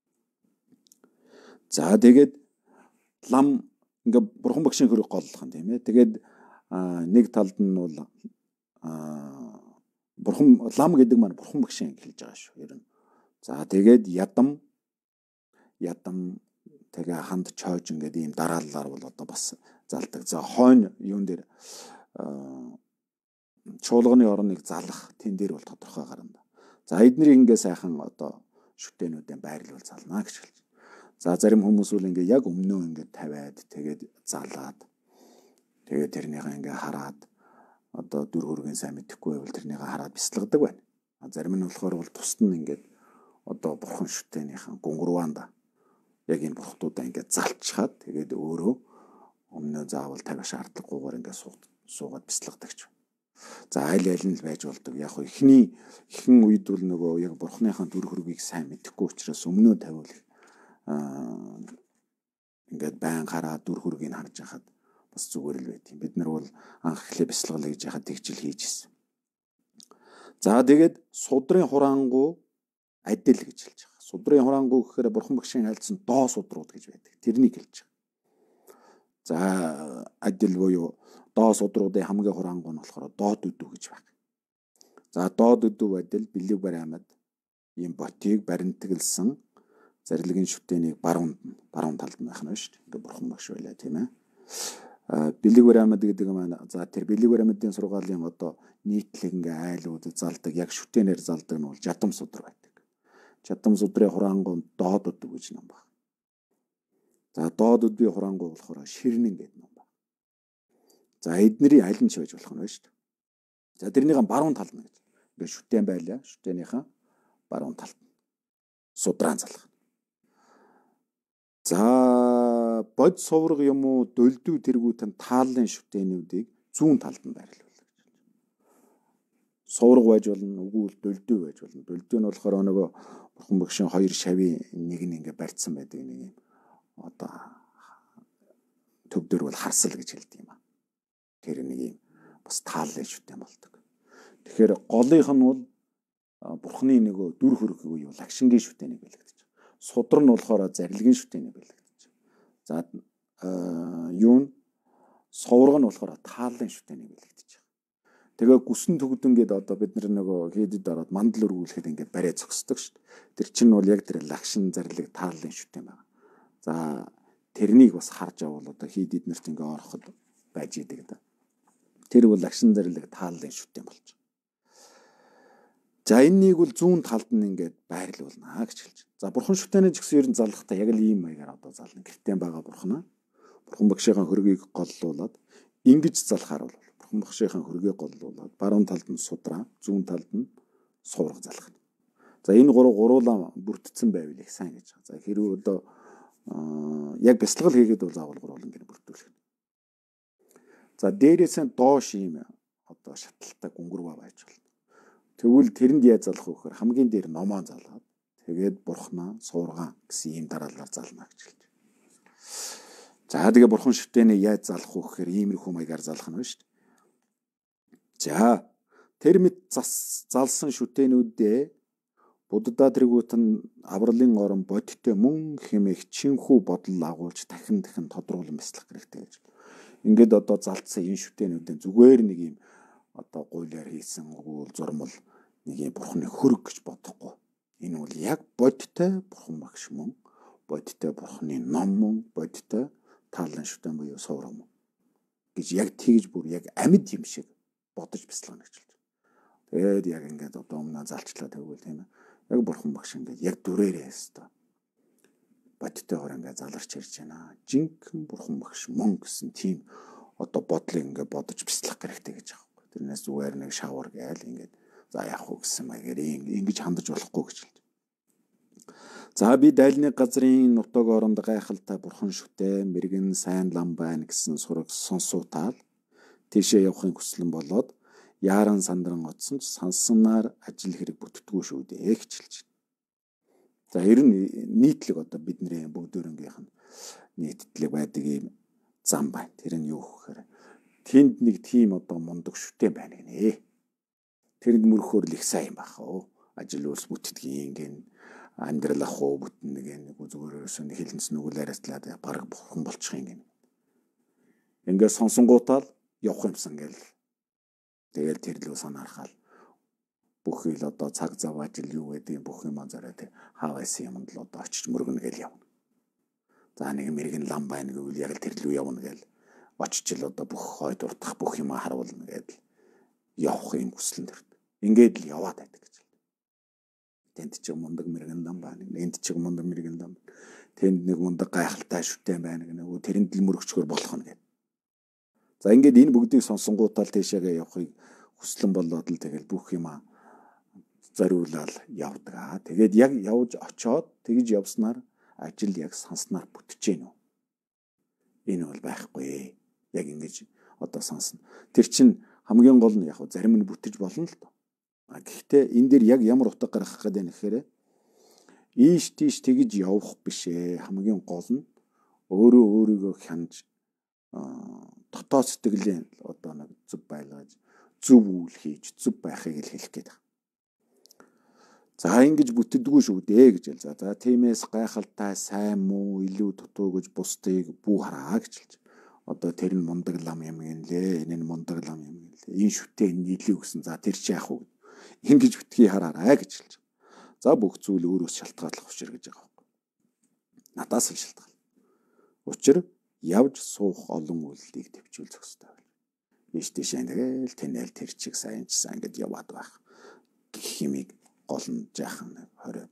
За тэгээд лам ингээ бурхан багшийн хөргийг голлох юм тийм ээ. Тэгээд нэг талд нь бол Аа бурхан лам гэдэг маань бурхан багшийн хэлж байгаа шүү. Ер нь. За тэгээд ядам ядам тэгээ ханд чойж ингээд ийм дарааллаар бол одоо бас залдаг. За хойно юун дээр чуулганы орныг залах тэн дээр бол тодорхой гарна. За эднийг ингээ сайхан одоо шүтээнүүдийн байрлуул залнаа гэж хэлж. За зарим хүмүүс үл ингээ яг өмнөө ингээ тавиад тэгээд залаад тэгээд тэрнийхээ ингээ хараад одоо дүр хөргийн сайн мэдэхгүй байвал тэрнийхээ хараад бяцлагдаг байна. А зарим нь болохоор бол тусад нь ингээд одоо бурхан шүтээнийхэн гунгурваанда яг энэ бурхтуудаа ингээд залчхаад тэгээд өөрөө өмнөө заавал тавих шаардлагагүйгээр ингээд суугаад бяцлагдаг ч. За аль аль нь л байж болдог. Яг хөө ихний ихэн үед бол нөгөө яг бурханыхаа дүр хөргийг сайн мэдэхгүй учраас өмнөө тавиул аа ингээд байн хараа дүр хөргийг харж яхад бас зүгээр л байт юм. Бид нар бол анх эхлээ бяцлаглаа гэж яхад тэгжил хийж ирсэн. За тэгээд судрын хураангуу адил гэж хэлж байгаа. Судрын хураангуу гэхээр бурхан багшийн хайлтсан доо судрууд гэж байдаг. Тэрнийг хэлж байгаа. За адил буюу доо судруудын хамгийн хураангуу нь болохоор доод өдөө гэж байна. За доод өдөө адил бэлэг бараймад ийм ботыг баримтагласан зарилгын шүтээнийг баруунд нь баруун талд нь байх нь шүү дээ. Ингээ бурхан багш байлаа тийм ээ. А бэлэг бараймад гэдэг маань за тэр бэлэг бараймадын сургаалын одоо нийтлэг ингээ айлууд залдаг яг шүтээнээр залдаг нь бол жадам судар байдаг. Жадам судрын хураангуу доод өдөө гэж ном байна. За доод өдөө хураангуу болохоор ширнэн гэдэг ном байна. За эднэрийн аль нь ч байж болох нь шүү дээ. За тэрнийхэн баруун талд нь гэж. Ингээ шүтээн байлаа. Шүтээнийхэн баруун талд нь судрaan залах. За бод сувраг юм уу дөлдөө тэргүүтэн тааллын шүтээнүүдийг зүүн талд нь байрлуулдаг. Сувраг байж болно, үгүй л дөлдөө байж болно. Дөлдөө нь болохоор нөгөө бурхан багшийн хоёр шавийн нэг нь ингээ барьцсан байдаг нэг юм. Одоо төвдөр бол харсал гэж хэлдэг юм аа. Тэр нэг юм бас тааллын шүтээн болдог. Тэгэхээр голынх нь бол бурханы нөгөө дүр хөрөг буюу лагшингийн шүтээнийг бэлэгдэж. Судар нь болохоор зарилгын шүтээнийг бэлэгдэж. За юу нь соврог нь болохоор тааллын шүтээнийг бэлэгдэж. Тэгээ гүсэн төгдөн гээд одоо бид нар нөгөө хийдэд ороод мандал өргүүлэхэд ингээд барай зогсдог шүү дээ. Тэр чинь бол яг тэр лагшин зарлиг тааллын шүтэн байна. За тэрнийг бас харж авал одоо хийдэд нарт ингээд ороход байж идэг да. Тэр бол лагшин зарлиг тааллын шүтэн болж. За энэнийг бол зүүн талд нь ингээд байрлуулнаа гэж хэлж. За бурхан шүтэнэ ч гэсэн ер нь залхахтаа яг л ийм маягаар одоо зална. Гэртэн байгаа бурхана. Бурхан багшийнхаа хөргийг голлуулад ингэж залхаар бол бурхан багшийнхаа хөргийг голлуулад баруун талд нь судраа, зүүн талд нь сувраг залхах. За энэ гурав гуруулаа бүрдсэн байвал их сайн гэж. За хэрвээ одоо яг бяцлагал хийгээд бол заавал гуруулан гэр бүрдүүлэх. За дээрээс нь доош ийм одоо шаталтай гүнгэрваа байж болно. Тэгвэл тэрэнд яаж залах вэ гэхээр хамгийн дээр номоо залгаад тэгээд бурхнаа суургаан гэсэн ийм дараалалаар зална гэж хэлж. За тэгээ бурхан шүтэнэ яаж залах вэ гэхээр иймэрхүү маягаар залах нь шүү дээ. За тэр мэд залсан шүтэнүүдээ буддаа тэргүүтэн авралын орон бодиттой мөн хэмээх чинхүү бодол агуулж дахин дахин тодруулан бяцлах хэрэгтэй гэж. Ингээд одоо залдсан энэ шүтэнүүдийн зүгээр нэг юм одоо гуйлаар хийсэн өгүүл зурмал нэг юм бурхны хөрөг гэж бодохгүй. Энэ бол яг бодиттой бурхан багш мөн, бодиттой бурхны ном мөн, бодиттой тааллын шүтэн буюу сувраг мөн гэж яг тэгж бүр яг амьд юм шиг бодож бяцлагна гэж хэлж. Тэгээд яг ингээд одоо өмнө залчлаа тэгвэл тийм ээ. Яг бурхан багш ингээд яг дүрээрээ хэвээр бодиттой хор ингээд заларч ирж байна. Жинхэнэ бурхан багш мөн гэсэн тийм одоо бодлыг ингээд бодож бяцлах хэрэгтэй гэж байгаа юм. Тэрнээс зүгээр нэг шавар гээл ингээд за яах вэ гэсэн маягаар ингэж хандаж болохгүй гэж хэлж. За би дайлны газрын нутаг оронд гайхалтай бурхан шүтээ мэрэгэн сайн лам байна гэсэн сураг сонсуутаал тийшээ явахын хүслэн болоод яаран сандран оцсон ч санснаар ажил хэрэг бүтдэггүй шүү дээ гэж хэлж. За ер нь нийтлэг одоо бидний бүгдөрөнгийнх нь нийтлэг байдаг юм зам байна. Тэр нь юу гэхээр тэнд нэг тийм одоо мундаг шүтээ байна гинэ. Тэрэнд мөрөхөр л их сайн юм бахаа. Ажил үйлс бүтдгийн гин амьдрал ах уу бүтэн нэг нэг зүгээр өсөн хэлэнц нүгэл арайтлаад баг бурхан болчих юм гин. Ингээд сонсонгуутаал явах юмсан гэл. Тэгэл тэр лөө санаархаал бүх ил одоо цаг зав ажил юу гэдэг бүх юм анзаараа тэг хаа байсан юмд л одоо очиж мөргөнө гэл явна. За нэг мэрэгэн лам байна гэвэл яг л тэр лүү явна гээл. Очиж л одоо бүх хой дуртах бүх юм харуулна гэдэг явах юм хүсэл төрд. Ингээд л яваад байдаг гэж. Тэнд ч мундаг мэрэгэн лам байна. Энд ч мундаг мэрэгэн лам. Тэнд нэг мундаг гайхалтай шүтэн байна гэх нөгөө тэрэнд л мөрөгчгөр болох нь гэдэг. За ингээд энэ бүгдийг сонсонгуудаа л тийшээгээ явахыг хүслэн болоод л тэгэл бүх юм зориулаад явдаг аа. Тэгээд яг явж очоод тэгж явснаар ажил яг санснаар бүтчихээн үү? Энэ бол байхгүй. Яг ингэж одоо сонсно. Тэр чинь хамгийн гол нь яг зарим нь бүтэж болно л доо. А гэхдээ энэ дээр яг ямар утга гаргах гэдэг нь гэхээр ийш тийш тэгж явах биш ээ. Хамгийн гол нь өөрөө өөрийгөө хянаж дотоод сэтгэлийн одоо нэг зүв байлгаж зөв үйл хийж зөв байхыг л хэлэх гээд байна. За ингэж бүтдэггүй шүү дээ гэж л. За за тиймээс гайхалтай сайн муу илүү дутуу гэж бусдыг бүү хараа гэж хэлж. Одоо тэр нь мундаг лам юм гинлээ. Энэ нь мундаг лам юм гинлээ. Энэ шүтээ нийлээ гэсэн. За тэр чи яах вэ? Ингэж битгий хараарай гэж хэлж. За бүх зүйл өөрөөс шалтгааллах учир гэж байгаа юм. Надаас л шалтгаал. Учир явж суух олон үйлдэлийг төвчүүл зохистой байна. Ийш тийшээ тэгэл тэнэл тэр чиг сайн ч сайн гэд яваад байх. Гэх юмыг гол нь жаахан хориод.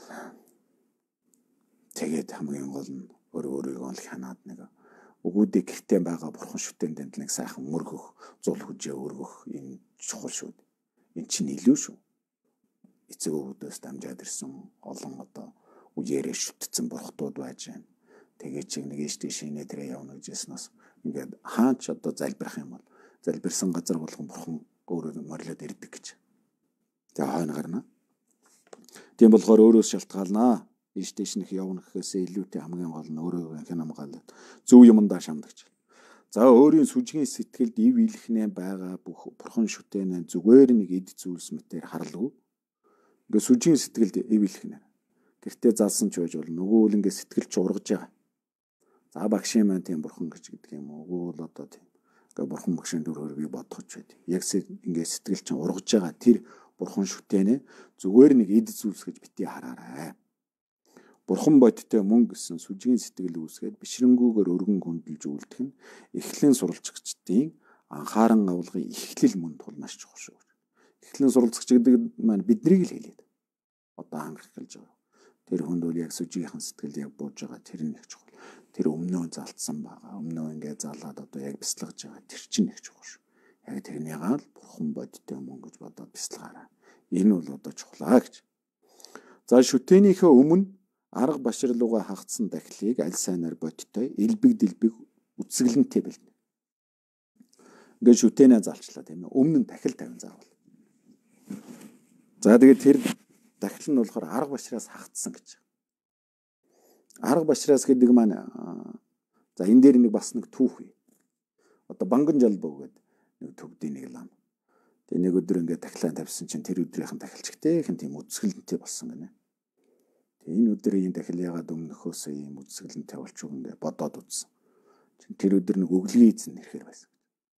Тэгээд хамгийн гол нь өөр өөрийгөө л хянаад нэг өгүүдээ гэртээ байгаа бурхан шүтэн дэнд нэг сайхан мөргөх, зул хүжээ өргөх энэ чухал шүү. Энэ чинь илүү шүү. Эцэг өвгдөөс дамжаад ирсэн олон одоо үеэрээ шүтцэн бурхтууд байж байна. Тэгээ чиг нэг ийш тийш инээ тэрэ явна гэжснээс ингээд хаач одоо залбирах юм бол залбирсан газар болгон бурхан өөрөө морлоод ирдэг гэж. Тэгээ хойно гарна. Тийм болохоор өөрөөс шалтгаалнаа. Ийш тийш нэх явна гэхээсээ илүүтэй хамгийн гол нь өөрөө хянамгаалаад зөв юмдаа шамдагч. За өөрийн сүжгийн сэтгэлд ив илхнээ байгаа бүх бурхан шүтэнэ зүгээр нэг эд зүйлс мэтээр харлгүй. Ингээ сүжгийн сэтгэлд ив илхнэ. Гэртээ залсан ч байж бол нөгөө үл ингээ сэтгэл ч ургаж байгаа. За багшийн маань тийм бурхан гэж гэдэг юм уу? Үгүй бол одоо тийм. Ингээ бурхан багшийн дүрээр би бодохч байд. Яг ингээ сэтгэл чинь ургаж байгаа тэр бурхан шүтэнэ зүгээр нэг эд зүйлс гэж битгий хараарай. Бурхан бодиттой мөн гэсэн сүжгийн сэтгэл үүсгээд бишрэнгүүгээр өргөн хөндлөж үлдэх нь эхлэн суралцагчдын анхааран авалгын эхлэл мөн тул маш чухал шүү. Эхлэн суралцагч гэдэг маань биднийг л хэлээд одоо хангах гэж байгаа. Тэр хүнд бол яг сүжгийнхэн сэтгэл яг бууж байгаа тэр нь их чухал. Тэр өмнөө залтсан байгаа. Өмнөө ингээ залаад одоо яг бяцлагж байгаа тэр чинь их чухал шүү. Яг тэрнийгаа л бурхан бодиттой мөн гэж бодоод бяцлагаараа. Энэ бол одоо чухлаа гэж. За шүтэнийхээ өмнө арга баширлууга хагцсан дахлыг аль сайнаар бодиттой элбэг дэлбэг үсгэлэнтэй бэлнэ. Ингээд шүтэнэ залчлаа тийм ээ. Өмнө нь дахил тавин заавал. За тэгээд тэр дахил нь болохоор арга башраас хагцсан гэж. Арга башраас гэдэг маань за энэ дээр нэг бас нэг түүх бий. Одоо банган жалбог гэдэг нэг төгдийн нэг лам. Тэгээ нэг өдөр ингээд дахилаа тавьсан чинь тэр өдрийнхэн дахилчгтэй хэн тийм үсгэлэнтэй болсон гэнэ. Энэ өдрийн дахил ягаад өмнөхөөс ийм үсгэлэнтэй болчих юм бэ бодоод үзсэн. Тэр өдөр нэг өглөгийн эзэн нэрхээр байсан.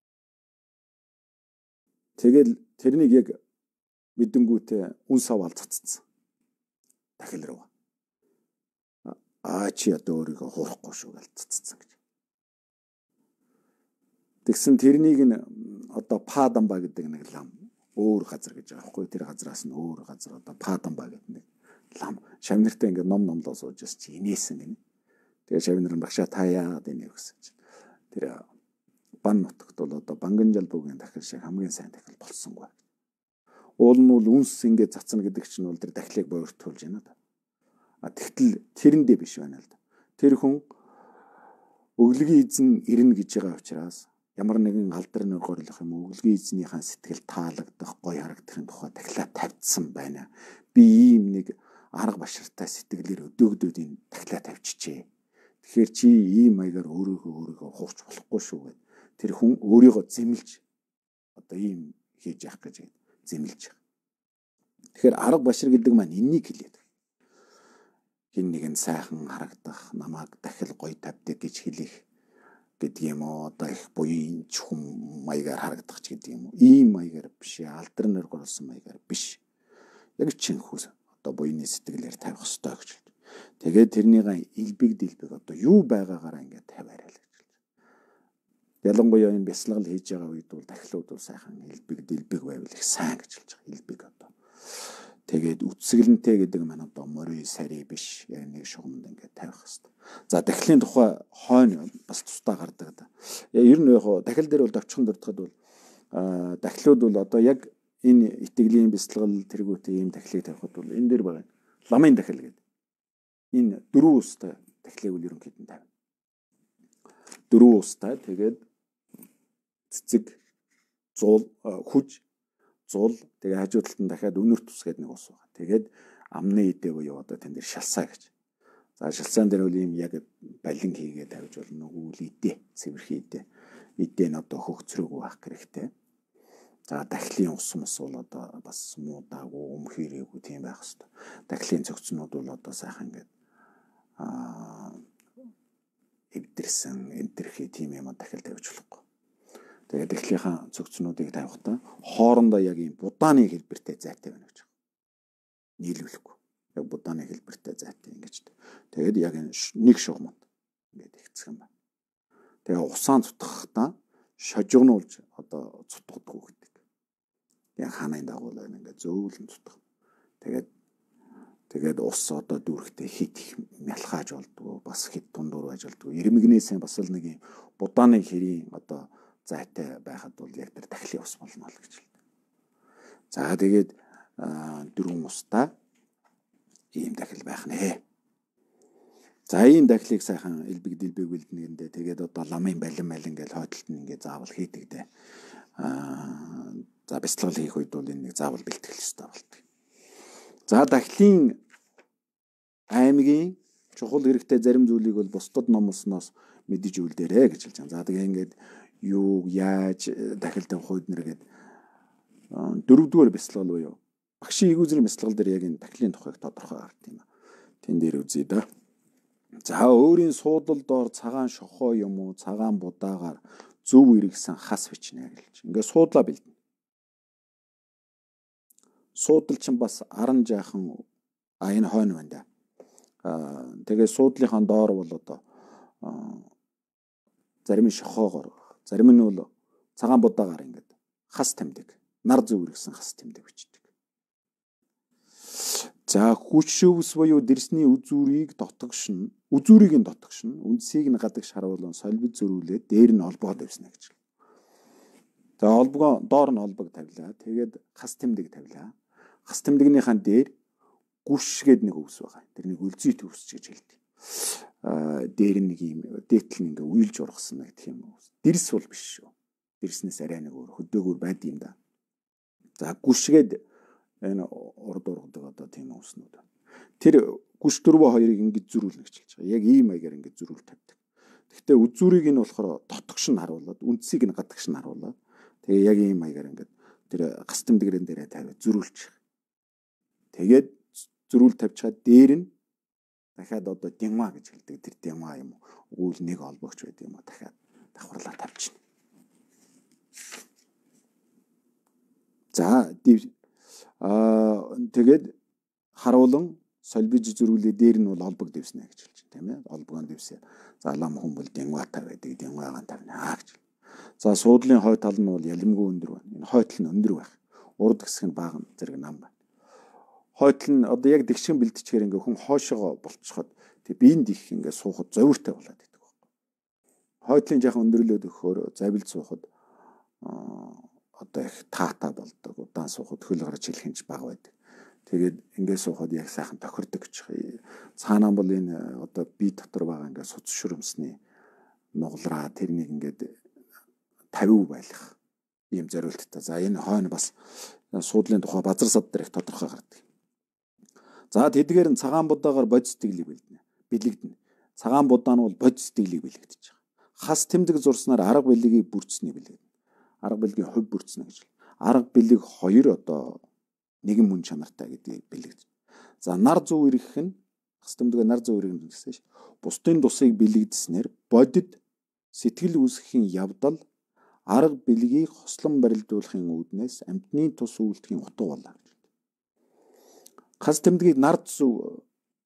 Тэгэл тэрнийг яг мэдэнгүүтээ үн саваал цацсан. Дахил руу. Аа чи одоо өөрийгөө хуурахгүй шүү гэж цацсан гэж. Тэгсэн тэрнийг нь одоо Падамба гэдэг нэг лам өөр газар гэж байгаа хгүй тэр газраас нь өөр газар одоо Падамба гэдэг нэг лам шавнартай ингээд ном номлоо сууж чи инээсэн гинэ. Тэгээ шавнар нь багшаа та яагаад инээ гэсэн чинь тэр бан нутагт бол одоо банган жалбуугийн дахил шиг хамгийн сайн дахил болсонгүй. Уул нь бол үнс ингээд цацна гэдэг чинь бол тэр дахилыг боёртуулж байна да. А тэгтэл тэрэндээ биш байна л да. Тэр хүн өглөгийн эзэн ирнэ гэж байгаа учраас ямар нэгэн алдар нэг горлох юм өглөгийн эзнийхэн сэтгэл таалагдах гоё харагдахын тухай дахилаа тавьдсан байна. Би ийм нэг арга баширтай сэтгэлээр өдөөгдөд энэ дахилаа тавьчихжээ. Тэгэхээр чи ийм маягаар өөрийгөө өөрийгөө хуурч болохгүй шүү гэд. Тэр хүн өөрийгөө зэмлж одоо ийм хийж явах гэж зэмлж байгаа. Тэгэхээр арга башир гэдэг маань энэнийг хэлээд. Хин нэгэн сайхан харагдах, намайг дахил гоё тавьдаг гэж хэлэх гэдэг юм уу одоо их буян чүхэн маягаар харагдах ч гэдэг юм уу. Ийм маягаар биш, алдар нэр горлсон маягаар биш. Яг чинь хөөс одоо буйны сэтгэлээр тавих ёстой гэж. Тэгээд тэрнийгээ элбэг дэлбэг одоо юу байгаагаараа ингээд тавиарай л гэж. Ялангуяа энэ бясалгал хийж байгаа үед бол дахлууд бол сайхан элбэг дэлбэг байвал их сайн гэж хэлж байгаа. Элбэг одоо. Тэгээд үтсгэлэнтэй гэдэг маань одоо морь сари биш. Яг нэг шугамд ингээд тавих хэрэгтэй. За дахлын тухай хойно бас тусдаа гардаг да. Ер нь яг дахил дээр бол давчхан дурдахад бол дахлууд бол одоо яг энэ итгэлийн бясалгал тэргүүтэй ийм дахлыг тавихад бол энэ дээр байгаа. Ламын дахил гэдэг. Энэ дөрвөн устай дахлыг үл ерөнхийд нь тавина. Дөрвөн устай тэгээд цэцэг, зуул, хүж, зул тэгээ хажуу талд нь дахиад өнөр тус гэдэг нэг ус байгаа. Тэгээд амны идэ буюу одоо тэн дээр шалсаа гэж. За шалсаан дээр үл ийм яг балин хийгээд тавьж болно. Үл идэ, цэвэрхий идэ. Идэ нь одоо хөгцрөөгүй байх хэрэгтэй. За дахлын ус мус бол одоо бас муудаагүй, өмхирээгүй тийм байх хэрэгтэй. Дахлын цогцнууд бол одоо сайхан ингээд аа эвдэрсэн, энтерхий тийм юм дахил тавьж болохгүй. Тэгээд эхлийнхаа цогцнуудыг тавихтаа хоорондоо яг ийм будааны хэлбэртэй зайтай байна гэж. Нийлүүлэхгүй. Яг будааны хэлбэртэй зайтай ингэж. Тэгээд яг нэг шугамд ингээд ихцэх юм байна. Тэгээ усаан цутгахдаа шожигнуулж одоо цутгадаггүй гэдэг. Яг ханаын дагуул байна ингээд зөөлөн цутгах. Тэгээд тэгээд ус одоо дүүрхтэй хит их мялхааж болдгоо бас хит дундуур байж болдгоо. Ирмэгнээсээ бас л нэг юм будааны хэрийн одоо зайтай байхад бол яг тэр дахлын ус болно л гэж хэлдэг. За тэгээд дөрвөн устай ийм дахил байх нэ. За ийм дахлыг сайхан элбэг дэлбэг бэлднэгэндээ тэгээд одоо ламын балин балин гэж хойдолт нь ингээд заавал хийдэг дээ. Аа за бяцлал хийх үед бол энэ нэг заавал бэлтгэх хэрэгтэй болдог. За дахлын аймгийн чухал хэрэгтэй зарим зүйлийг бол бусдад номлосноос мэдэж үлдээрэй гэж хэлж байгаа. За тэгээ ингээд юу яаж дахилтын хувьд нэргээд дөрөвдүгээр бяцлал буюу багшийн эгүүзрийн бяцлал дээр яг энэ дахлын тухайг тодорхой гарт юм а. Тэн дээр үзье да. За өөрийн суудал доор цагаан шохоо юм уу цагаан будаагаар зөв иргсэн хас бичнэ гэж. Ингээ суудлаа бэлдэнэ. Суудал чинь бас аран жаахан а энэ хойно байна да. Аа тэгээ суудлынхаа доор бол одоо зарим нь шохоогоор зарим нь бол цагаан будаагаар ингээд хас тамдаг. Нар зөв иргсэн хас тамдаг бичдэг. За хүчшөвс буюу дэрсний үзүүрийг дотгошно. Үзүүрийг нь дотгошно. Үндсийг нь гадагш харуулan солбид зөрүүлээд дээр нь олбогоо тавьснаа гэж. За олбогоо доор нь олбог тавилаа. Тэгээд хас тамдаг тавилаа. Хас тамдагныхаа дээр гүш гээд нэг өвс байгаа. Тэр нэг үлзий төвс гэж хэлдэг. Аа дээр нэг юм дээтэл нь ингээ уйлж ургасан нэг тийм өвс. Дэрс бол биш шүү. Дэрснээс арай нэг өөр хөдөөгөр байд юм да. За гүшгээд энэ урд ургадаг одоо тийм өвснүүд. Тэр гүш дөрвөө хоёрыг ингэж зөрүүлнэ гэж хэлж байгаа. Яг ийм маягаар ингэж зөрүүл тавьдаг. Гэхдээ үзүүрийг нь болохоор дотгош нь харуулад, үндсийг нь гадагш нь харуулад тэгээ яг ийм маягаар ингэж тэр гас тэмдгэрэн дээрээ тавиад зөрүүлчих. Тэгээд зөрүүл тавьчихад дээр нь дахиад одоо дямаа гэж хэлдэг. Тэр дямаа юм уу үйл нэг олбогч байд юм уу дахиад давхарлаа тавьчихна. За аа тэгээд харуулan солбиж зөрүүлээ дээр нь бол олбог дэвснэ гэж хэлж байна тийм ээ. Олбогон дэвсээ. За лам хүн бол дямаатай байдаг. Дямаагаан тавина гэж. За суудлын хой тал нь бол ялимгүй өндөр байна. Энэ хой тал нь өндөр байх. Урд хэсэг нь бага зэрэг нам байна. Хойтол нь одоо яг дэгшин бэлтчихээр ингээ хүн хоошоо болцоход тэг биенд их ингээ суухад зовиртой болоод байдаг байхгүй. Хойтлын жаахан өндөрлөөд өгөхөөр завилж суухад одоо их таата болдог. Удаан суухад хөл гарч хэлэх нь ч бага байдаг. Тэгээд ингээ суухад яг сайхан тохирдог гэж. Цаанаа бол энэ одоо бие дотор байгаа ингээ суц шүрмсний нугалраа тэрнийг ингээд тавиу байлах ийм зориулттай. За энэ хойно бас суудлын тухай базар сад дээр их тодорхой гардаг. За тэдгээр нь цагаан будаагаар бодис сэтгэлийг бэлдэнэ. Бэлэгдэнэ. Цагаан будаа нь бол бодис сэтгэлийг бэлэгдэж байгаа. Хас тэмдэг зурснаар арга бэлгийг бүрдсэний бэлэгдэнэ. Арга бэлгийн хувь бүрдсэнэ гэж. Арга бэлэг хоёр одоо нэгэн мөн чанартай гэдгийг бэлэгдэнэ. За нар зүү ирэх нь хас тэмдэг нар зүү ирэх нь гэсэн ш. Бусдын тусыг бэлэгдснээр бодит сэтгэл үүсгэхийн явдал арга бэлгийг хослон барилдуулахын үүднээс амьтны тус үйлдэхийн утга болоо. Хас тэмдгийг нард зүв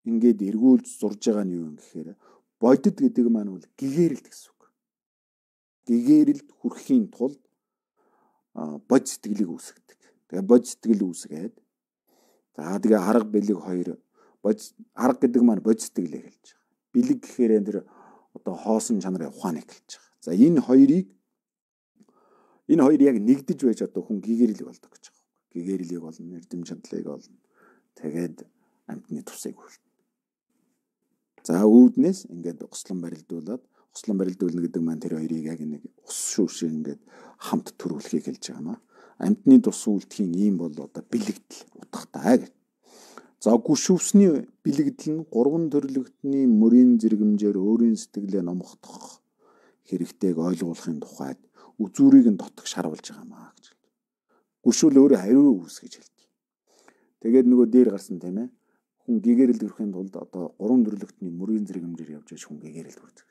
ингээд эргүүлж зурж байгаа нь юу юм гэхээр бодит гэдэг маань бол гэгээрэлт гэсэн үг. Гэгээрэлд хүрэхийн тулд бод сэтгэлийг үүсгэдэг. Тэгээ бод сэтгэл үүсгээд за тэгээ арга бэлэг хоёр бод арга гэдэг маань бод сэтгэлээ хэлж байгаа. Бэлэг гэхээр энэ одоо хоосон чанарын ухааныг хэлж байгаа. За энэ хоёрыг энэ хоёр яг нэгдэж байж одоо хүн гэгэрэлэг болдог гэж байгаа. Гэгэрэлэг болно, эрдэм чадлыг болно. Тэгээд амьтны тусыг хүртэн. За үүднээс ингээд гослон барилдуулаад гослон барилдуулна гэдэг маань тэр хоёрыг яг нэг ус шүү шиг ингээд хамт төрүүлэхийг хэлж байгаа маа. Амьтны тус үлдэхийн ийм бол одоо бэлэгдэл утгатай гэж. За гүшүүсний бэлэгдэл нь гурван төрлөختний мөрийн зэрэгмжээр өөрийн сэтгэлээ номгодох хэрэгтэйг ойлгуулахын тухайд үзүүрийг нь дотог шаруулж байгаа маа гэж. Гүшүүл өөрөө хариу үс гэж хэлдэг. Тэгээд нөгөө дээр гарсан тийм ээ. Хүн гэгэрэлд хүрэхин тулд одоо гурван төрлөختний мөрийн зэрэгмжээр явж байгаа хүн гэгэрэлд хүрдэг.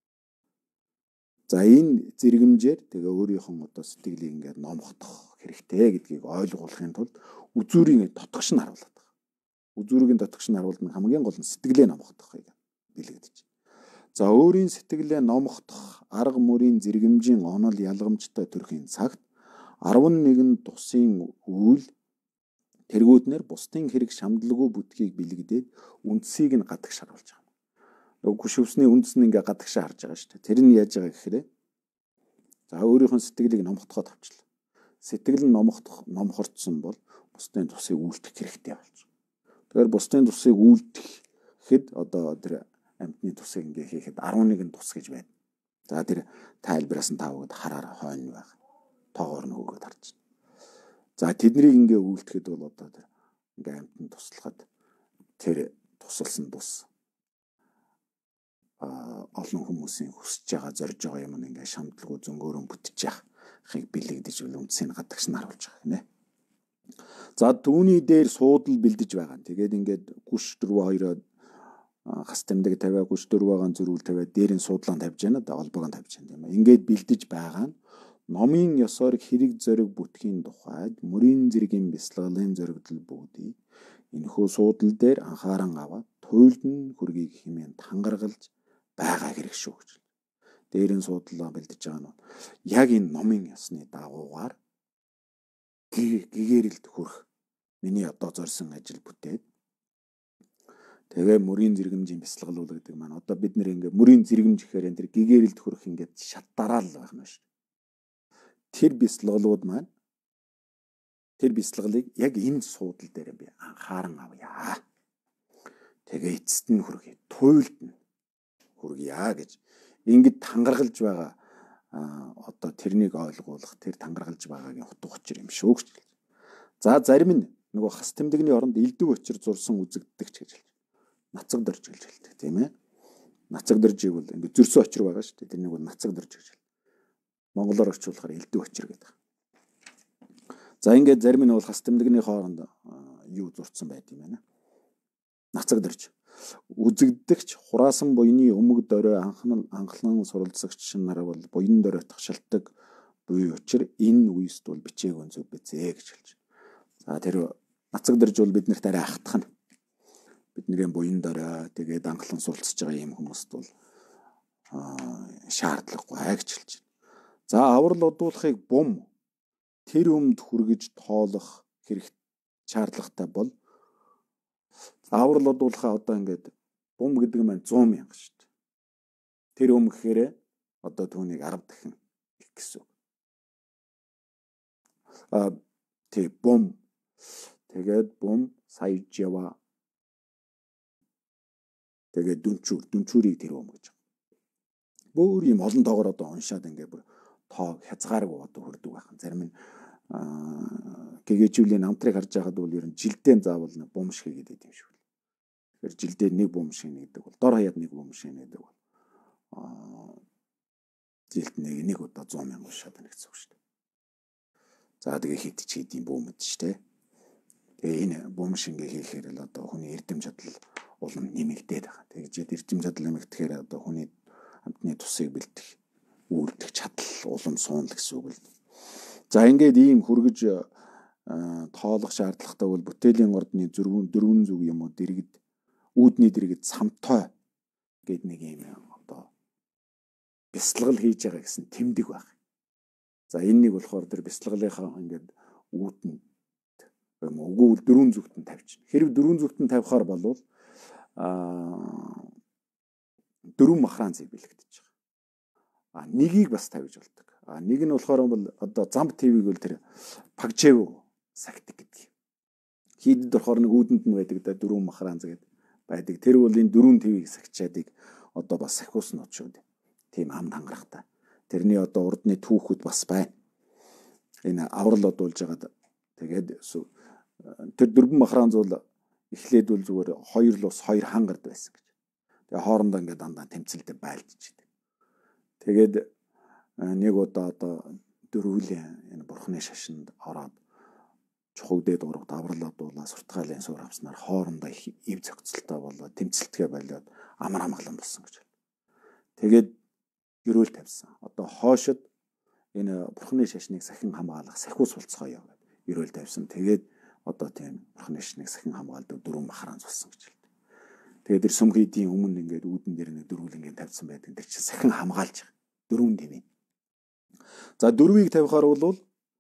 За энэ зэрэгмжээр тэгээ өөрийнхөө одоо сэтгэлийг ингээд номгодох хэрэгтэй гэдгийг ойлгуулахын тулд үзүүрийн дотогш нь харуулдаг. Үзүүрийн дотогш нь харуулна хамгийн гол нь сэтгэлээ номгодохыг бэлэгдэж. За өөрийн сэтгэлээ номгодох арга мөрийн зэрэгмжийн онол ялгамжтай төрхийн цагт арван нэгэн тусын үйл тэргүүднэр бусдын хэрэг шамдлаггүй бүтгийг бэлэгдээд үндсийг нь гадагш харуулж байгаа. Нөгөө гүшүүсний үндэс нь ингээ гадагшаа харж байгаа шүү дээ. Тэр нь яаж байгаа гэхээр за өөрийнхөө сэтгэлийг номгодоход авчлаа. Сэтгэл нь номгодох номхорцсон бол бусдын тусыг үйлдэх хэрэгтэй болж байгаа. Тэгэхээр бусдын тусыг үйлдэхэд одоо тэр амьтны тусыг ингээ хийхэд арван нэгэн тус гэж байна. За тэр тайлбараас нь таавууд хараар хойно байгаа. Тоогоор нь хөөгд харж байна. За тэднийг ингээ үйлдэхэд бол одоо тэр ингээ амьтанд туслахад тэр тусалсан тус а олон хүмүүсийн хүсэж байгаа зорж байгаа юм ингээ шамдлаггүй зөнгөөрөн бүтэж яахыг бэлэгдэж үнцийг гадагш нь харуулж байгаа гинэ. За түүний дээр суудал бэлдэж байгаа. Тэгээд ингээд гүш дөрвөө хоёроо хас тэмдэг тавиа гүш дөрвөөгаан зөрүүл тавиа дээр нь суудлаа тавьж байна да холбоог нь тавьж байна тийм ээ. Ингээд бэлдэж байгаа нь номын ёсоор хэрэг зориг бүтхийн тухайд мөрийн зэргийн бясалгалын зоригдол бүгдийг энэхүү суудал дээр анхааран аваад туйлд нь хүргийг хэмээн тангаргалж байгаа хэрэг шүү гэж. Дээрэн суудлаа бэлдэж байгаа нь яг энэ номын ёсны дагуугаар гэгэрэлд хүрэх миний одоо зорьсон ажил бүтээд тэгээ мөрийн зэрэгмжийн бясалгалуул гэдэг маань одоо бид нэр ингээ мөрийн зэрэгмж гэхээр энэ тэр гэгэрэлд хүрэх ингээд шат дараал байх нь шүү. Тэр бясалгалууд маань тэр бясалгалыг яг энэ суудал дээр би анхааран авъя. Тэгээ эцэст нь хүргэе. Туйлд нь хүргье гэж ингэж тангаргалж байгаа одоо тэрнийг ойлгуулах тэр тангаргалж байгаагийн утга учир юм шүү гэж. За зарим нь нөгөө хас тэмдэгний оронд элдв учир зурсан үзэгддэг ч гэж хэлж. Нацаг дорж гэж хэлдэг тийм ээ. Нацаг доржийг бол ингэ зөрсөн очир байгаа шүү дээ. Тэрнийг бол нацаг дорж гэж хэлдэг. Монголоор орчуулахаар элдв учир гэдэг. За ингээд зарим нь бол хас тэмдэгний хооронд юу зурцсан байт юм байна. Нацаг дорж. Үзэгдэгч хураасан буйны өмг дорой анхан анхлан суралцагч нар бол буян дорой тагшилдаг буй учир энэ үест бол бичээг өнцөг бизээ гэж хэлж. За тэр нацаг дорж бол биднэрт арай ахтах нь. Бидний буян дорой тэгээд анхлан суралцж байгаа юм хүмүүст бол шаардлагагүй гэж хэлж. За аврал одуулахыг бум тэр өмд хүргэж тоолох хэрэг шаардлагатай бол аврал одуулахаа одоо ингээд бум гэдэг нь сто мянга шүү дээ. Тэр өм гэхээр одоо түүнийг арав дахин их гэсэн. А тэг бум тэгээд бум саяжва тэгээд дүнчүүр дүнчүүрийг тэр өм гэж. Бүр юм олон тоогоор одоо уншаад ингээд бүр тоо хязгааргүй одоо хөрдөг байх. Зарим нь гэгээжүүлийн намтрыг харж байхад бол ер нь жилдээ заавал бум шиг гэдэг юм шиг. Тэгэхээр жилдээ нэг бум шиг нэгдэг бол дор хаяад нэг бум шиг нэгдэг бол аа жилд нэг нэг удаа сто мянга уншаад байна гэсэн үг шүү дээ. За тэгээ хит ч хийдэм бүүмэд шүү дээ. Тэгээ энэ бум шингээ хийхээр л одоо хүний эрдэм чадал улам нэмэгдээд байгаа. Тэгжээд эрдэм чадал нэмэгдэхээр одоо хүний амтны тусыг бэлдэх үйлдэх чадал улам суунал гэсэн үг л. За ингээд ийм хүргэж тоолох шаардлагатай бол бүтээлийн ордны дөрвөн дөрвөн зүг юм уу дэргэд үүдний дэргэд цамтой гэд нэг юм одоо бясалгал хийж байгаа гэсэн тэмдэг баг. За энэ нэг болохоор тэр бясалгалынхаа ингээд үүдэн өгөөл дөрвөн зүгтэн тавьчихна. Хэрэг дөрвөн зүгтэн тавихаар болвол аа дөрвөн махраанцыг бэлэгдэж байгаа. А нэгийг бас тавьж болдог. А нэг нь болохоор бол одоо замб твийг бол тэр пагжэв сагтик гэдэг. Хийдэд болохоор нэг үүдэнд нь байдаг да дөрвөн махраанц гэдэг байдаг. Тэр бол энэ дөрвөн твийг сагчаадыг одоо бас сахиуснууд шүү дээ. Тийм амд хангарахтай. Тэрний одоо урдны түүхүүд бас байна. Энэ аврал одуулж байгаад тэгээд тэр дөрвөн махраанц бол эхлээд бол зүгээр хоёр л ус хоёр хангард байсан гэж. Тэгээ хоорондоо ингээд дандаа тэмцэлдэ байлдж идэг. Тэгээд нэг удаа одоо дөрвөлийн энэ бурхны шашинд ороод чухагдээд урагт аврал одуулаа суртгаалын суур авснаар хоорондоо их ив зохицолтой болоод тэмцэлтгээ болоод амар амгалан болсон гэж. Тэгээд ерөөл тавьсан. Одоо хоошид энэ бурхны шашныг сахин хамгаалах сахиус болцгоё гэдэг ерөөл тавьсан. Тэгээд одоо тийм бурхны шашныг сахин хамгаалдаг дөрвөн махраанц болсон гэж хэлдэг. Тэгээд тэр сүмхийдийн өмнө ингээд үүдэн дээр нэг дөрвөл ингээд тавьсан байдаг. Тэр чинь сахин хамгаалж байгаа. Дөрвөн тэвэн. За дөрвийг тавихаар бол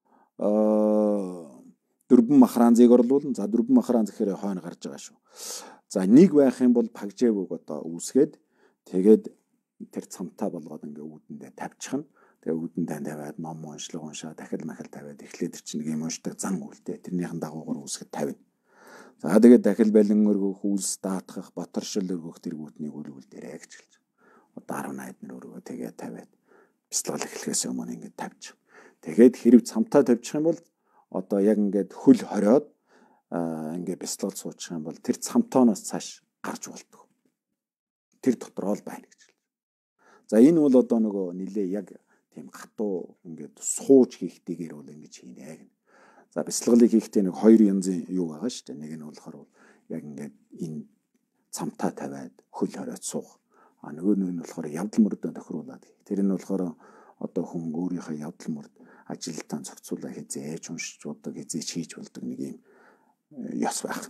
аа дөрвөн махраанзыг орлуулна. За дөрвөн махраанз гэхээр хойно гарч байгаа шүү. За нэг байх юм бол пагжэвг одоо үүсгээд тэгээд тэр цамтаа болгоод ингээ үүдэндээ тавьчихна. Тэгээ үүдэндээ тавиад ном уншлаг уншаа дахил махал тавиад эхлээд тэр чинь нэг юм уншдаг зан үлдээ. Тэрнийхэн дагуугаар үүсгэд тавина. За тэгээд дахил балин өргөх, үлс даатгах, батаршил өргөх тэргүүтнийг үлгүүл дээрээ гэж хэлж. Одоо арав найднэр өргөө тэгээд тавиад бяцлал эхлэхээс өмнө ингээд тавьчих. Тэгээд хэрэг цамтаа тавьчих юм бол одоо яг ингээд хөл хориод ингээд бяцлал суучих юм бол тэр цамтооноос цааш гарч болдог. Тэр дотроо л байна гэж. За энэ бол одоо нөгөө нилээ яг тийм хатуу ингээд сууж хийхтэйгээр бол ингэж хийнэ гэнэ. За бяцлаглыг хийхдээ нэг хоёр янзын юу байгаа шүү дээ. Нэг нь болохоор яг ингээд энэ цамтаа тавиад хөл хориод суух. А нөгөө нь болохоор явдал мөрөдөө тохируулаад. Тэр нь болохоор одоо хүн өөрийнхөө явдал мөрөд ажилтаа зохицуулаа хизээж уншиж болдог, хизээж хийж болдог нэг юм ёс байх.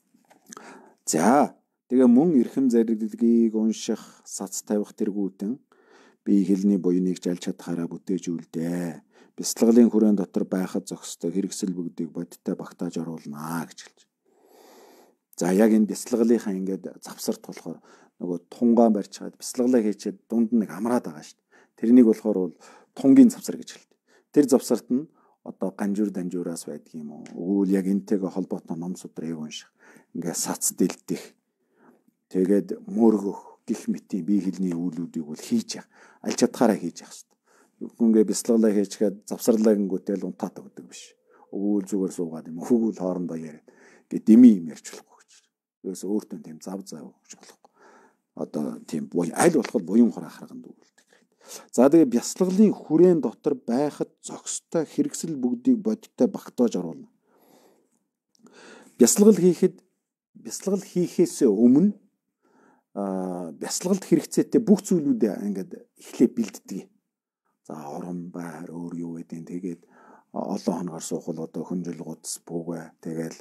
За тэгээ мөн эрхэм зарилгийг унших, сац тавих тэргүүтэн бие хэлний буйныг жалж чадхаараа бүтээж үлдээ. Бяцлаглын хүрээнд дотор байхад зохистой хэрэгсэл бүгдийг бодиттой багтааж оруулнаа гэж хэлж. За яг энэ бяцлаглынхаа ингээд завсарт болохоор нөгөө тунгаан барьж чад бяцлаглаа хийчихэд дунд нэг амраад байгаа шүү дээ. Тэрнийг болохоор бол тунгийн завсар гэж хэлдэг. Тэр завсарт нь одоо ганжуур данжуураас байдаг юм уу? Өгвөл яг энтэйгээ холбоотой ном судрыг унших, ингээд сац дэлдэх, тэгээд мөргөх гих мэтийн бие хэлний үйлүүдийг бол хийж явах. Аль чадхаараа хийж явах хэрэгтэй. Үгүйгээ бяцлаглаа хийчихэд завсарлаа гингүүтэл унтаад өгдөг биш. Өгвөл зүгээр суугаад юм. Өгвөл хоорондоо яриад гэ дими юм ярьж болохгүй гэж. Ерөөсөө өөртөө тийм зав зав өгч болохгүй. Одоо тийм аль болох буян хураа харганд өгүүлдэг. За тэгээ бяцлаглын хүрээн дотор байхад зохистой хэрэгсэл бүгдийг бодиттой багтааж оруулна. Бяцлагл хийхэд бяцлагл хийхээс өмнө а бяцлаглд хэрэгцээтэй бүх зүйлүүдээ ингээд эхлээ бэлддэг. За орон байр өөр юу гэдэг. Тэгээд олон хоногор суухал одоо хүнжил гудас бүгэ тэгэл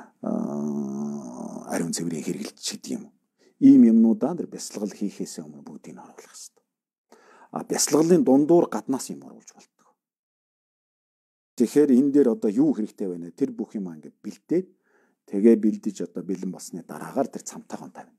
ариун цэврийн хэрэгэлж гэдэг юм. Ийм юмнуудаа тэр бяцлагл хийхээс өмнө бүгдийг нь оруулах хэрэгтэй. А бяцлаглын дундуур гаднаас юм оруулж болдог. Тэгэхээр энэ дээр одоо юу хэрэгтэй байна? Тэр бүх юм ингээд бэлдээд тэгээ бэлдэж одоо бэлэн болсны дараагаар тэр цамтаагаа тавина.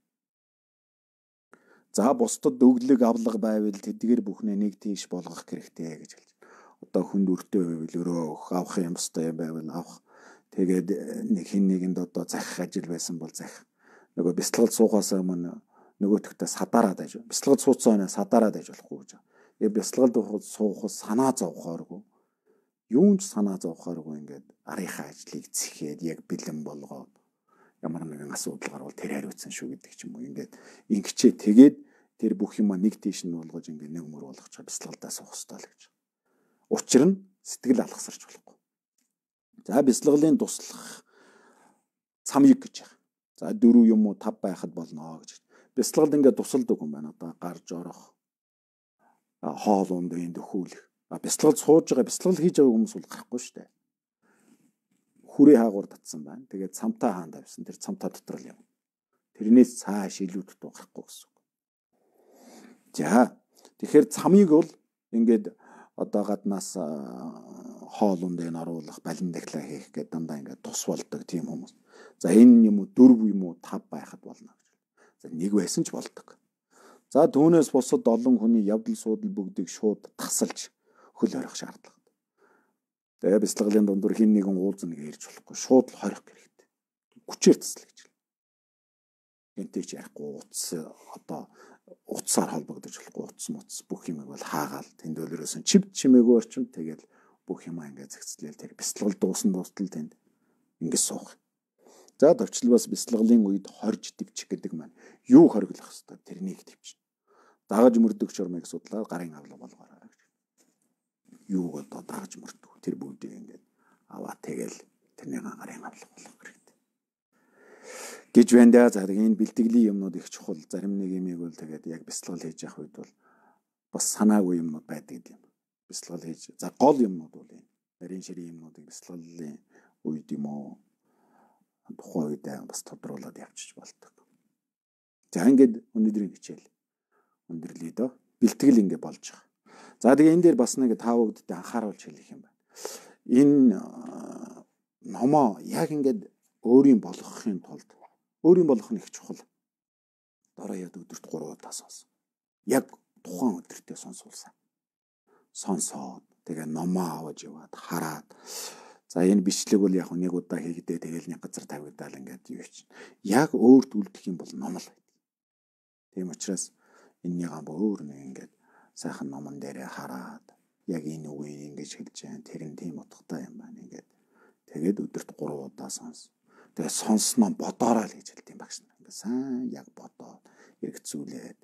За бусдад өглөг авлага байвал тэдгээр бүхнээ нэг тийш болгох хэрэгтэй гэж хэлж. Одоо хүнд өртөө байвал өрөөх, авах юм бостой байвал авах. Тэгээд нэг хин нэгэнд одоо захих ажил байсан бол захих. Нөгөө бяцлагл суухаас өмнө нөгөөтгтээ садараад аж. Бяцлагл сууцсан садараад аж болохгүй гэж. Яг бяцлаглд суух санаа зовхооргүй. Юунч санаа зовхооргүй ингээд арийнхаа ажлыг зэхээд яг бэлэн болгоод ямар нэгэн асуудал гарвал тэр хариуцсан шүү гэдэг ч юм уу. Ингээд ингэчээ тэгээд тэр бүх юма нэг тийш нь болгож ингээд нэг мөр болгож бяцлаглдаа суух ёстой л гэж. Учир нь сэтгэл алгасарч болохгүй. За бяцлаглын туслах цамйг гэж яах. За дөрөв юм уу тав байхад болно гэж. Бяцлаглд ингээд тусалдаг юм байна. Одоо гарч орох, хоол ундын дөхүүлэх. А бяцлаглд сууж байгаа, бяцлагл хийж байгаа хүмүүс бол гарахгүй шүү дээ. Хүрээ хаагуур татсан байна. Тэгээд цамтаа хаан тавьсан. Тэр цамтаа дотор л юм. тэрнээс цааш илүү дутуу гарахгүй гэсэн үг. За тэгэхээр цамыг бол ингээд одоо гаднаас хоол ундыг оруулах, балин дахлаа хийх гэдэг дандаа ингээд тус болдог тийм хүмүүс. За энэ юм уу дөрв юм уу тав байхад болно гэж. За нэг байсан ч болдог. За түүнээс бусад олон хүний явдал суудал бүгдийг шууд тасалж хөл орих шаардлага. Тэгээ бяцлаглалын дундуур хин нэгэн уулзна гэж ярьж болохгүй. Шууд л хорих хэрэгтэй. Хүчээр тасал гэж. Энтэй ч ярихгүй утас одоо утсаар холбогдож болохгүй утас мутас бүх юмыг бол хаагаал тэнд өлөрөөсөн чивд чимээгүй орчим тэгэл бүх юмаа ингээд зэгцлээл тэр бяцлал дуусан дуустал тэнд ингээд суух. За төвчл бас бяцлаглалын үед хорж дэвчих гэдэг маань юу хориглох хэвээр тэрнийг дэвчин. Дагаж мөрдөх чормыг судлаад гарын авлага болгоорой гэж. Юу одоо дагаж мөрдөх тэр бүгдийг ингээд аваа тэгэл тэрний гарын авлага болгох хэрэгтэй. Гэж байна. За энэ бэлтгэлийн юмнууд их чухал. Зарим нэг юмыг бол тэгээд яг бяцлал хийж явах үед бол бас санаагүй юмнууд байдаг юм. Бяцлал хийж. За гол юмнууд бол энэ. Нарийн ширийн юмнуудыг бяцлалын үед юм уу тухайн үед бас тодруулаад явчих болдог. За ингээд өнөөдрийн хичээл өндөрлөе дөө. Бэлтгэл ингээд болж байгаа. За тэгээ энэ дээр бас нэг таавагдд анхааруулж хэлэх юм байна. Энэ номоо яг ингээд өөрийн болгохын тулд өөрийн болгох нь их чухал. Дараа яд өдөрт гурван удаа сонсон. Яг тухайн өдөртөө сонсуулсан. Сонсоод тэгээ номоо аваад яваад хараад. За энэ бичлэг бол яг нэг удаа хийгдээ тэгэл нэг газар тавигдаал ингээд юу чинь. Яг өөрт үлдэх юм бол ном л. Тийм учраас энэний гам өөр нэг ингээд сайхан номон дээрээ хараад яг энэ үгийг ингэж хэлж जैन тэр нь тийм утгатай юм байна ингээд. Тэгээд өдөрт гурван удаа сонс. Тэгээ сонсноо бодоорой л гэж хэлдэг юм багш. Ингээ сайн яг бодоод эргэцүүлээд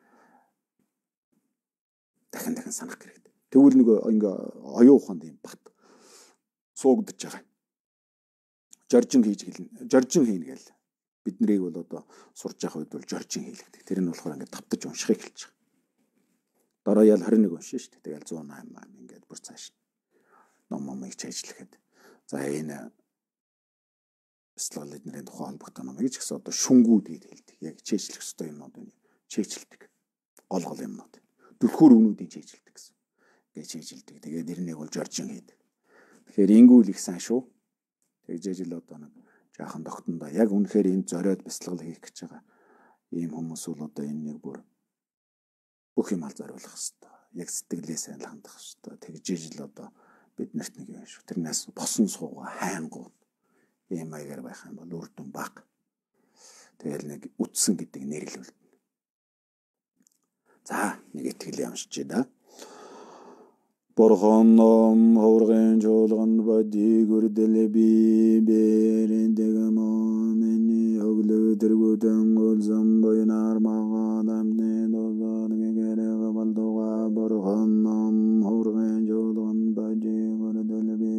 дахин дахин санах хэрэгтэй. Тэгвэл нэг ингээ оюун ухаанд юм бат суугдаж байгаа. Жоржин хийж хэлнэ. Жоржин хийнэ гээл. Бид нарыг бол одоо сурж явах үед бол жоржин хийлэгдэг. Тэр нь болохоор ингээ тавтаж уншихыг хэлж байгаа. Дараа ял двадцать нэг уншин шүү дээ. Тэгэл one oh eight маань ингээд бүр цааш ном момыг чэйжлэхэд. За энэ бяцлаглалын нэрийн тухай холбоотой ном гэж гэсэн одоо шүнгүүд гэж хэлдэг. Яг чэйжлэх ёстой юмнууд энэ чэйжлдэг. Гол гол юмнууд. Түлхүүр өгнүүдийн чэйжлдэг гэсэн. Ингээ чэйжлдэг. Тэгээд нэрнийг бол жоржин хийдэг. Тэгэхээр ингүүл их сайн шүү. Тэгжээж л одоо нэг жаахан тогтондоо яг үнэхээр энэ зориод бяцлаглал хийх гэж байгаа ийм хүмүүс бол одоо энэ нэг бүр бүх юм аль зориулах хэвээр. Яг сэтгэлээ сайн хандах хэвээр. Тэгжээж л одоо бид нарт нэг юм шүү. Тэрнээс босон сууга хайнгууд ийм маягаар байх юм бол үр дүн бага. Тэгэл нэг үтсэн гэдэг нэрлэлд. За нэг итгэл уншиж да. Бурхан ном хаврын жолгон бади гүрдэл би бэрэндэг момэний оглөдөргөдөн олзам бойнар магаадамны дозонгэрэг балдуга бурхан ном хаврын жолгон бади гүрдэл би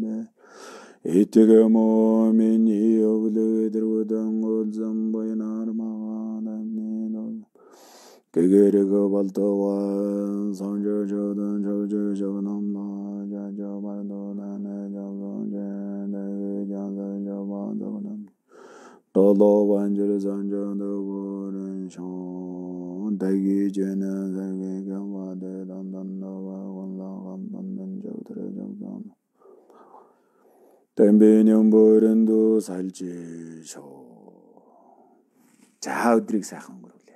Итгэ момэний оглөдөргөдөн олзам бойнар магаадамны Кэгэрэг балдуга сонжожодон жожожогномно жажабардолане жавлонжэнэ жавлонжавандогном толованжэр сонжодогорэн шон дагижэнэ зэгэгэмвадэ данданнова гонлагамбандэн жавтрэ жавдан Тэмбэнем борэнду салжишо За өдрийг сайхан өнгөрүүл